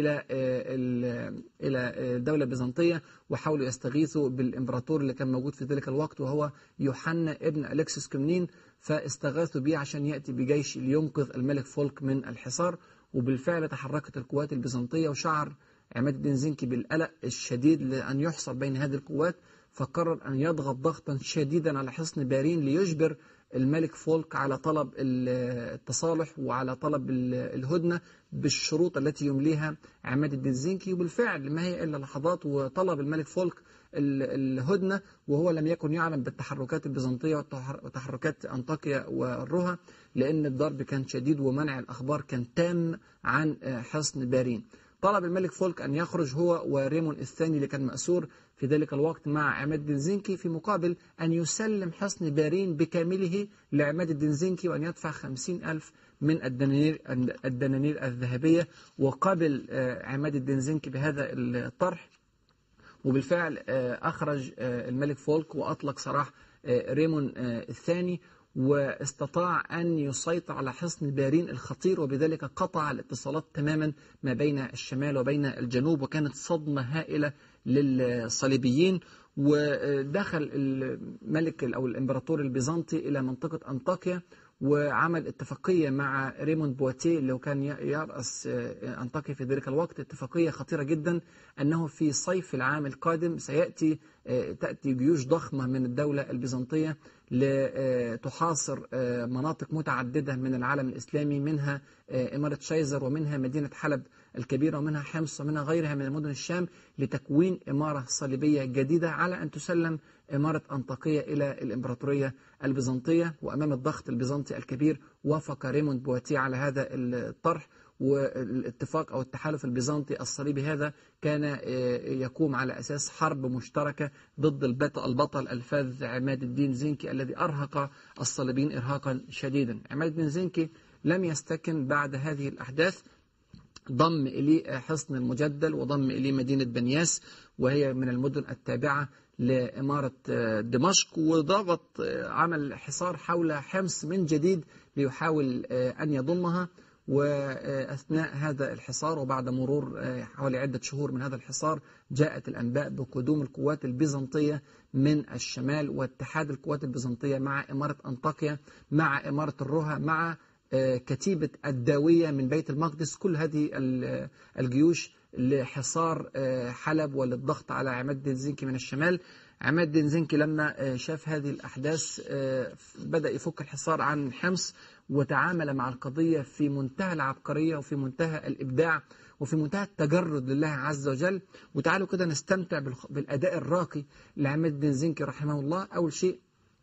إلى الدولة البيزنطية وحاولوا يستغيثوا بالإمبراطور اللي كان موجود في ذلك الوقت، وهو يوحنا ابن أليكسس كومنين. فاستغاثوا به عشان يأتي بجيش لينقذ الملك فولك من الحصار. وبالفعل تحركت القوات البيزنطية، وشعر عماد الدين زنكي بالقلق الشديد لأن يحصر بين هذه القوات، فقرر أن يضغط ضغطا شديدا على حصن بارين ليجبر الملك فولك على طلب التصالح وعلى طلب الهدنة بالشروط التي يمليها عماد الدين زنكي. وبالفعل ما هي إلا لحظات وطلب الملك فولك الهدنة، وهو لم يكن يعلم بالتحركات البيزنطية وتحركات أنطاكيا والرها، لأن الضرب كان شديد ومنع الأخبار كان تام عن حصن بارين. طلب الملك فولك أن يخرج هو وريمون الثاني اللي كان مأسور في ذلك الوقت مع عماد الدين زنكي، في مقابل أن يسلم حصن بارين بكامله لعماد الدين زنكي، وأن يدفع 50,000 من الدنانير الذهبية. وقابل عماد الدين زنكي بهذا الطرح، وبالفعل أخرج الملك فولك وأطلق سراح ريمون الثاني، واستطاع أن يسيطر على حصن بارين الخطير، وبذلك قطع الاتصالات تماما ما بين الشمال وبين الجنوب، وكانت صدمة هائلة للصليبيين. ودخل الملك أو الإمبراطور البيزنطي إلى منطقة أنطاكيا، وعمل اتفاقية مع ريموند بواتيه اللي كان يرأس أنطاكيا في ذلك الوقت، اتفاقية خطيرة جدا أنه في صيف العام القادم تأتي جيوش ضخمة من الدولة البيزنطية لتحاصر مناطق متعددة من العالم الإسلامي، منها إمارة شيزر، ومنها مدينة حلب الكبيرة، ومنها حمص، ومنها غيرها من مدن الشام، لتكوين إمارة صليبية جديدة على أن تسلم إمارة أنطاكية إلى الإمبراطورية البيزنطية. وأمام الضغط البيزنطي الكبير وافق ريموند بواتيه على هذا الطرح. والاتفاق أو التحالف البيزنطي الصليبي هذا كان يقوم على أساس حرب مشتركة ضد البطل الفذ عماد الدين زنكي الذي أرهق الصليبيين إرهاقا شديدا. عماد الدين زنكي لم يستكن بعد هذه الأحداث، ضم إليه حصن المجدل، وضم إليه مدينة بنياس، وهي من المدن التابعة لإمارة دمشق، وضغط عمل حصار حول حمص من جديد ليحاول أن يضمها. وأثناء هذا الحصار وبعد مرور حوالي عدة شهور من هذا الحصار جاءت الأنباء بقدوم القوات البيزنطية من الشمال، واتحاد القوات البيزنطية مع إمارة أنطاكيا مع إمارة الرها مع كتيبة الداوية من بيت المقدس، كل هذه الجيوش لحصار حلب وللضغط على عماد الدين زنكي من الشمال. عماد الدين زنكي لما شاف هذه الأحداث بدأ يفك الحصار عن حمص، وتعامل مع القضية في منتهى العبقرية وفي منتهى الإبداع وفي منتهى التجرد لله عز وجل. وتعالوا كده نستمتع بالأداء الراقي لعماد الدين زنكي رحمه الله. أول شيء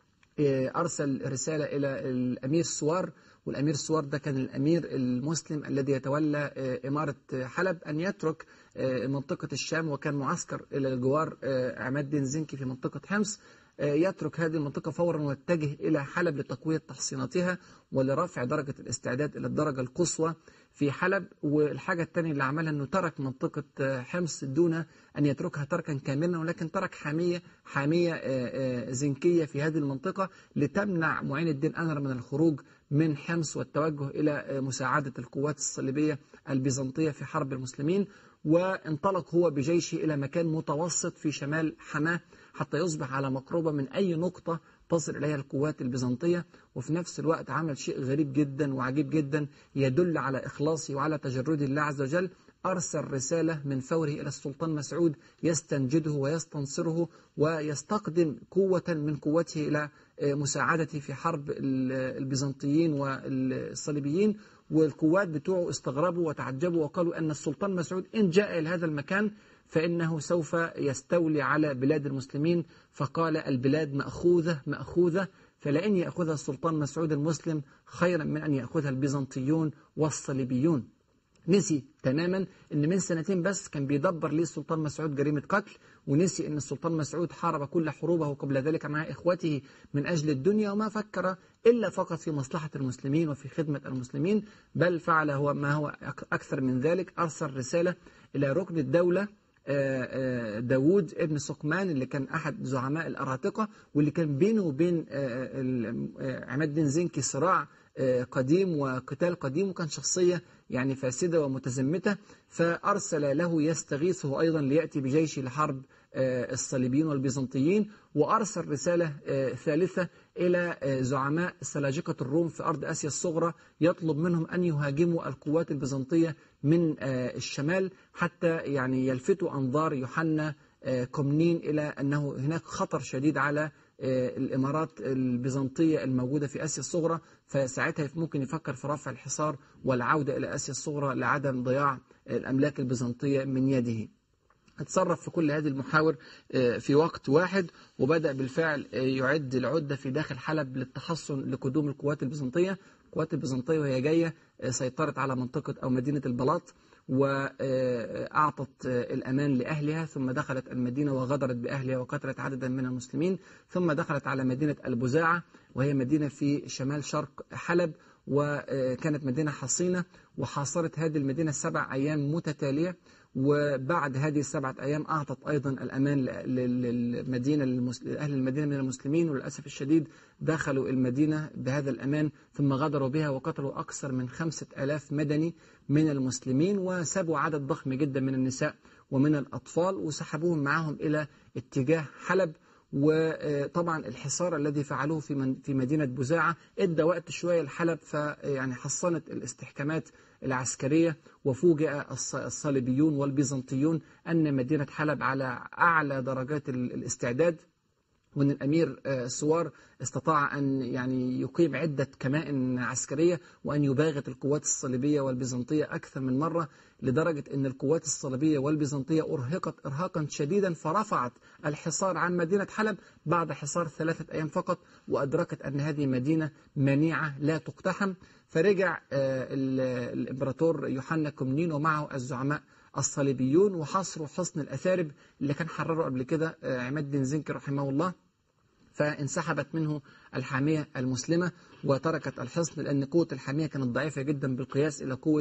أرسل رسالة إلى الأمير سوار، والأمير سوار ده كان الأمير المسلم الذي يتولى إمارة حلب، أن يترك منطقة الشام، وكان معسكر إلى الجوار عماد الدين زنكي في منطقة حمص، يترك هذه المنطقة فورا ويتجه إلى حلب لتقوية تحصيناتها ولرفع درجة الاستعداد إلى الدرجة القصوى في حلب. والحاجة الثانية اللي عملها أنه ترك منطقة حمص دون أن يتركها تركا كاملا، ولكن ترك حامية زنكية في هذه المنطقة لتمنع معين الدين أنر من الخروج من حمص والتوجه إلى مساعدة القوات الصليبية البيزنطية في حرب المسلمين. وانطلق هو بجيشه إلى مكان متوسط في شمال حماة حتى يصبح على مقربة من أي نقطة تصل إليها القوات البيزنطية. وفي نفس الوقت عمل شيء غريب جدا وعجيب جدا يدل على إخلاصه وعلى تجرده لله عز وجل. أرسل رسالة من فوره إلى السلطان مسعود يستنجده ويستنصره ويستقدم قوة من قوته إلى مساعدته في حرب البيزنطيين والصليبيين. والقوات بتوعه استغربوا وتعجبوا وقالوا أن السلطان مسعود إن جاء إلى هذا المكان فإنه سوف يستولي على بلاد المسلمين. فقال البلاد مأخوذة، فلأن يأخذها السلطان مسعود المسلم خيرا من أن يأخذها البيزنطيون والصليبيون. نسي تماما أن من سنتين بس كان بيدبر ليه السلطان مسعود جريمة قتل، ونسي أن السلطان مسعود حارب كل حروبه قبل ذلك مع إخوته من أجل الدنيا، وما فكر إلا فقط في مصلحة المسلمين وفي خدمة المسلمين، بل فعل هو ما هو أكثر من ذلك. أرسل رسالة إلى ركن الدولة داوود ابن سقمان اللي كان أحد زعماء الأراطقة، واللي كان بينه وبين عماد الدين زنكي صراع قديم وقتال قديم، وكان شخصية يعني فاسدة ومتزمتة. فأرسل له يستغيثه أيضا ليأتي بجيش لحرب الصليبيين والبيزنطيين. وأرسل رسالة ثالثة إلى زعماء سلاجقة الروم في أرض آسيا الصغرى يطلب منهم أن يهاجموا القوات البيزنطية من الشمال حتى يعني يلفتوا أنظار يوحنا كومنين إلى أنه هناك خطر شديد على الإمارات البيزنطية الموجودة في آسيا الصغرى، فساعتها ممكن يفكر في رفع الحصار والعودة إلى آسيا الصغرى لعدم ضياع الأملاك البيزنطية من يده. اتصرف في كل هذه المحاور في وقت واحد، وبدأ بالفعل يعد العدة في داخل حلب للتحصن لقدوم القوات البيزنطية. القوات البيزنطية وهي جاية سيطرت على منطقة أو مدينة البلاط وأعطت الأمان لأهلها، ثم دخلت المدينة وغدرت بأهلها وقتلت عددا من المسلمين، ثم دخلت على مدينة البزاعة وهي مدينة في شمال شرق حلب، وكانت مدينة حصينة، وحاصرت هذه المدينة 7 أيام متتالية. وبعد هذه ال7 أيام أعطت أيضا الأمان للمدينة أهل المدينة من المسلمين، وللأسف الشديد دخلوا المدينة بهذا الأمان ثم غدروا بها وقتلوا أكثر من 5000 مدني من المسلمين، وسابوا عدد ضخم جدا من النساء ومن الأطفال وسحبوهم معهم إلى اتجاه حلب. وطبعا الحصار الذي فعلوه في مدينة بزاعة ادى وقت شوية لحلب، فيعني حصنت الاستحكامات العسكرية، وفوجئ الصليبيون والبيزنطيون أن مدينة حلب على أعلى درجات الاستعداد، وأن الأمير سوار استطاع أن يعني يقيم عدة كمائن عسكرية وأن يباغت القوات الصليبية والبيزنطية أكثر من مرة، لدرجة أن القوات الصليبية والبيزنطية أرهقت إرهاقا شديدا، فرفعت الحصار عن مدينة حلب بعد حصار 3 أيام فقط، وأدركت أن هذه مدينة منيعة لا تقتحم. فرجع الإمبراطور يوحنا كومنين ومعه الزعماء الصليبيون وحصروا حصن الأثارب اللي كان حرره قبل كده عماد الدين زنكي رحمه الله. فانسحبت منه الحامية المسلمة وتركت الحصن، لأن قوة الحامية كانت ضعيفة جدا بالقياس إلى قوة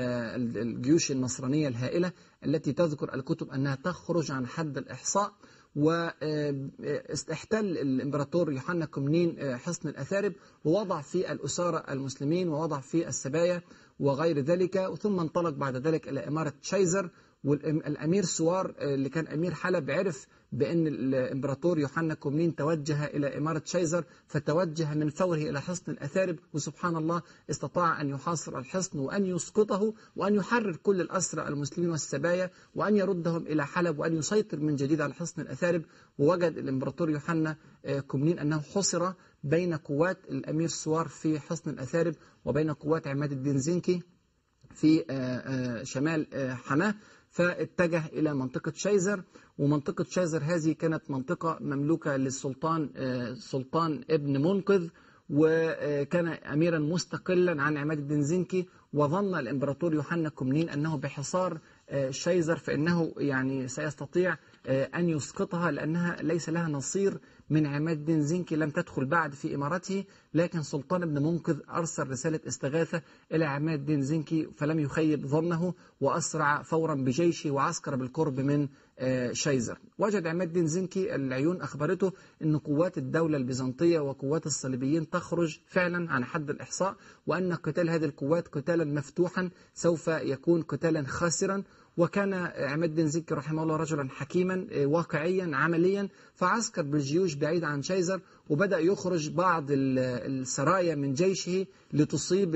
الجيوش النصرانية الهائلة التي تذكر الكتب أنها تخرج عن حد الإحصاء. واحتل الإمبراطور يوحنا كومنين حصن الأثارب، ووضع فيه الأسارة المسلمين ووضع فيه السبايا وغير ذلك. ثم انطلق بعد ذلك إلى إمارة شايزر، والأمير سوار اللي كان أمير حلب عرف بأن الإمبراطور يوحنا كومنين توجه إلى إمارة شايزر، فتوجه من فوره إلى حصن الأثارب، وسبحان الله استطاع أن يحاصر الحصن وأن يسقطه وأن يحرر كل الأسرى المسلمين والسبايا وأن يردهم إلى حلب وأن يسيطر من جديد على حصن الأثارب. ووجد الإمبراطور يوحنا كومنين أنه حصر بين قوات الأمير سوار في حصن الأثارب وبين قوات عماد الدين زنكي في شمال حماه، فاتجه إلى منطقة شايزر. ومنطقة شايزر هذه كانت منطقة مملوكة للسلطان سلطان ابن منقذ، وكان أميرا مستقلا عن عماد الدين زنكي. وظن الإمبراطور يوحنا كومنين أنه بحصار شايزر فإنه يعني سيستطيع أن يسقطها، لأنها ليس لها نصير من عماد الدين زنكي، لم تدخل بعد في إمارته. لكن سلطان ابن منقذ أرسل رسالة استغاثة إلى عماد الدين زنكي فلم يخيب ظنه، وأسرع فورا بجيشه وعسكر بالقرب من شايزر. وجد عماد الدين زنكي العيون أخبرته أن قوات الدولة البيزنطية وقوات الصليبيين تخرج فعلا عن حد الإحصاء، وأن قتال هذه القوات قتالا مفتوحا سوف يكون قتالا خاسرا. وكان عماد الدين زنكي رحمه الله رجلا حكيما واقعيا عمليا، فعسكر بالجيوش بعيد عن شايزر، وبدأ يخرج بعض السرايا من جيشه لتصيب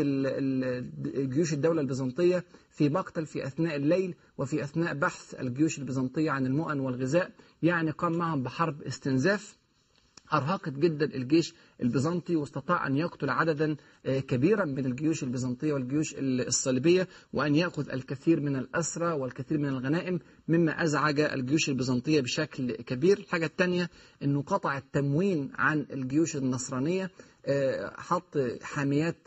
جيوش الدولة البيزنطية في مقتل في أثناء الليل وفي أثناء بحث الجيوش البيزنطية عن المؤن والغذاء. يعني قام معهم بحرب استنزاف أرهقت جدا الجيش البيزنطي، واستطاع أن يقتل عددا كبيرا من الجيوش البيزنطية والجيوش الصليبية، وأن يأخذ الكثير من الأسرى والكثير من الغنائم، مما أزعج الجيوش البيزنطية بشكل كبير. الحاجة الثانية أنه قطع التموين عن الجيوش النصرانية، حط حاميات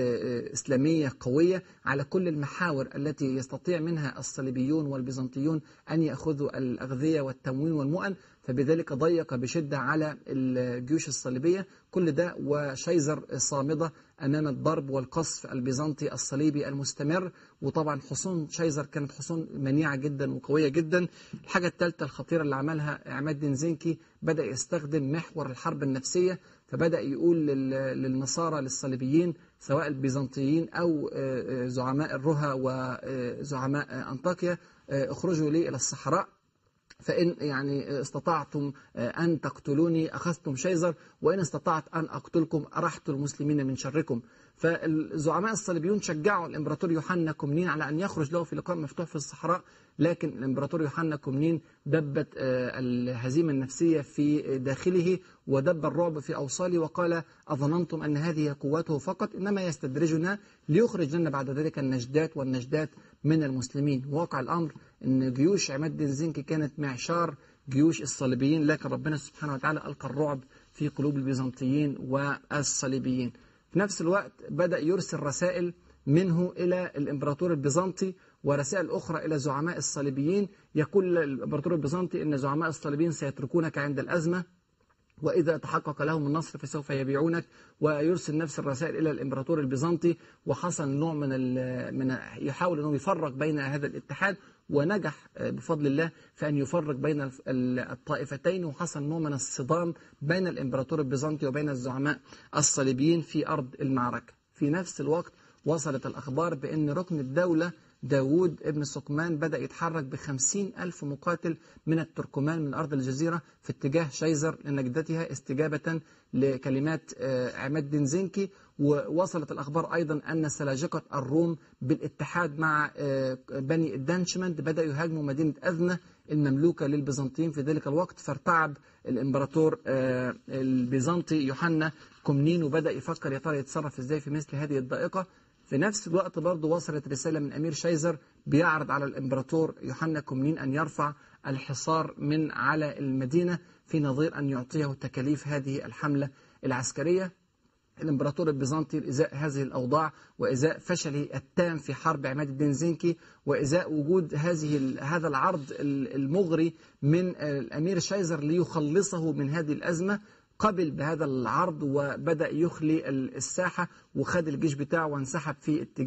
إسلامية قوية على كل المحاور التي يستطيع منها الصليبيون والبيزنطيون أن يأخذوا الأغذية والتموين والمؤن، فبذلك ضيق بشدة على الجيوش الصليبية. كل ده وشايزر صامدة أمام الضرب والقصف البيزنطي الصليبي المستمر. وطبعا حصون شايزر كانت حصون منيعة جدا وقوية جدا. الحاجة الثالثة الخطيرة اللي عملها عماد الدين زنكي، بدأ يستخدم محور الحرب النفسية، فبدأ يقول للنصارى للصليبيين سواء البيزنطيين أو زعماء الرها وزعماء أنطاكيا اخرجوا لي إلى الصحراء، فإن يعني استطعتم أن تقتلوني أخذتم شايزر، وإن استطعت أن أقتلكم أرحت المسلمين من شركم. فالزعماء الصليبيون شجعوا الإمبراطور يوحنا كومنين على أن يخرج له في لقاء مفتوح في الصحراء، لكن الإمبراطور يوحنا كومنين دبت الهزيمة النفسية في داخله ودب الرعب في أوصاله، وقال أظننتم أن هذه قوته فقط، إنما يستدرجنا ليخرج لنا بعد ذلك النجدات والنجدات من المسلمين. واقع الأمر أن جيوش عماد الدين زنكي كانت معشار جيوش الصليبيين، لكن ربنا سبحانه وتعالى ألقى الرعب في قلوب البيزنطيين والصليبيين. في نفس الوقت بدأ يرسل رسائل منه إلى الإمبراطور البيزنطي ورسائل أخرى إلى زعماء الصليبيين، يقول الإمبراطور البيزنطي أن زعماء الصليبيين سيتركونك عند الأزمة، وإذا تحقق لهم النصر فسوف يبيعونك. ويرسل نفس الرسائل إلى الإمبراطور البيزنطي، وحصل نوع من يحاول أنه يفرق بين هذا الاتحاد، ونجح بفضل الله في أن يفرق بين الطائفتين، وحصل نوع من الصدام بين الإمبراطور البيزنطي وبين الزعماء الصليبيين في أرض المعركة. في نفس الوقت وصلت الأخبار بأن ركن الدولة داود ابن سقمان بدأ يتحرك ب50,000 مقاتل من التركمان من أرض الجزيرة في اتجاه شايزر لنجدتها استجابة لكلمات عماد الدين زنكي. ووصلت الأخبار أيضا أن سلاجقة الروم بالاتحاد مع بني الدانشمند بدأوا يهاجموا مدينة أذنة المملوكة للبيزنطيين في ذلك الوقت، فارتعب الإمبراطور البيزنطي يوحنا كومنين وبدأ يفكر يا ترى يتصرف إزاي في مثل هذه الضائقة. في نفس الوقت برضه وصلت رسالة من أمير شايزر بيعرض على الإمبراطور يوحنا كومنين أن يرفع الحصار من على المدينة في نظير أن يعطيه تكاليف هذه الحملة العسكرية. الإمبراطور البيزنطي إزاء هذه الأوضاع وإزاء فشله التام في حرب عماد الدين زنكي وإزاء وجود هذا العرض المغري من الأمير شايزر ليخلصه من هذه الأزمة، قبل بهذا العرض وبدأ يخلي الساحة وخد الجيش بتاعه وانسحب في اتجاه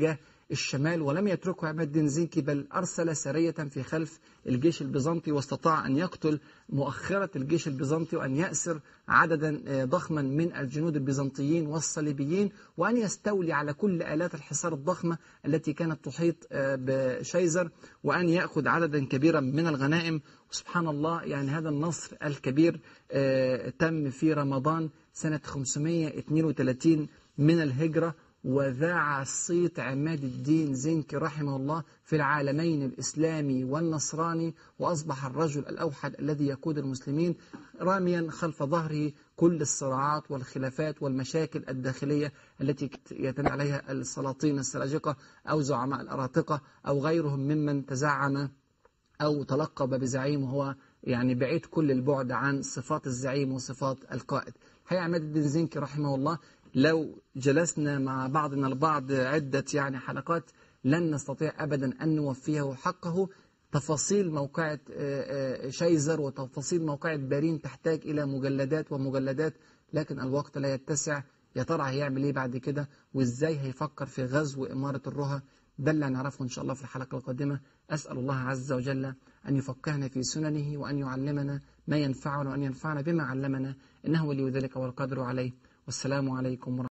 الشمال، ولم يتركه عماد الدين زنكي، بل أرسل سرية في خلف الجيش البيزنطي، واستطاع أن يقتل مؤخرة الجيش البيزنطي، وأن يأسر عددا ضخما من الجنود البيزنطيين والصليبيين، وأن يستولي على كل آلات الحصار الضخمة التي كانت تحيط بشيزر، وأن يأخذ عددا كبيرا من الغنائم. وسبحان الله، يعني هذا النصر الكبير تم في رمضان سنة 532 من الهجرة، وذاع صيت عماد الدين زنكي رحمه الله في العالمين الإسلامي والنصراني، وأصبح الرجل الأوحد الذي يقود المسلمين، راميا خلف ظهره كل الصراعات والخلافات والمشاكل الداخلية التي يتم عليها السلاطين السلاجقة أو زعماء الأراطقة أو غيرهم ممن تزعم أو تلقب بزعيم، وهو يعني بعيد كل البعد عن صفات الزعيم وصفات القائد. حقيقة عماد الدين زنكي رحمه الله لو جلسنا مع بعضنا البعض عدة يعني حلقات لن نستطيع أبدا أن نوفيه حقه. تفاصيل موقعة شيزر وتفاصيل موقعة بارين تحتاج إلى مجلدات ومجلدات، لكن الوقت لا يتسع. يا ترى هيعمل إيه بعد كده، وإزاي هيفكر في غزو إمارة الرها؟ ده اللي هنعرفه إن شاء الله في الحلقة القادمة. أسأل الله عز وجل أن يفقهنا في سننه، وأن يعلمنا ما ينفعنا، وأن ينفعنا بما علمنا، إنه ولي ذلك والقادر عليه. والسلام عليكم ورحمة الله.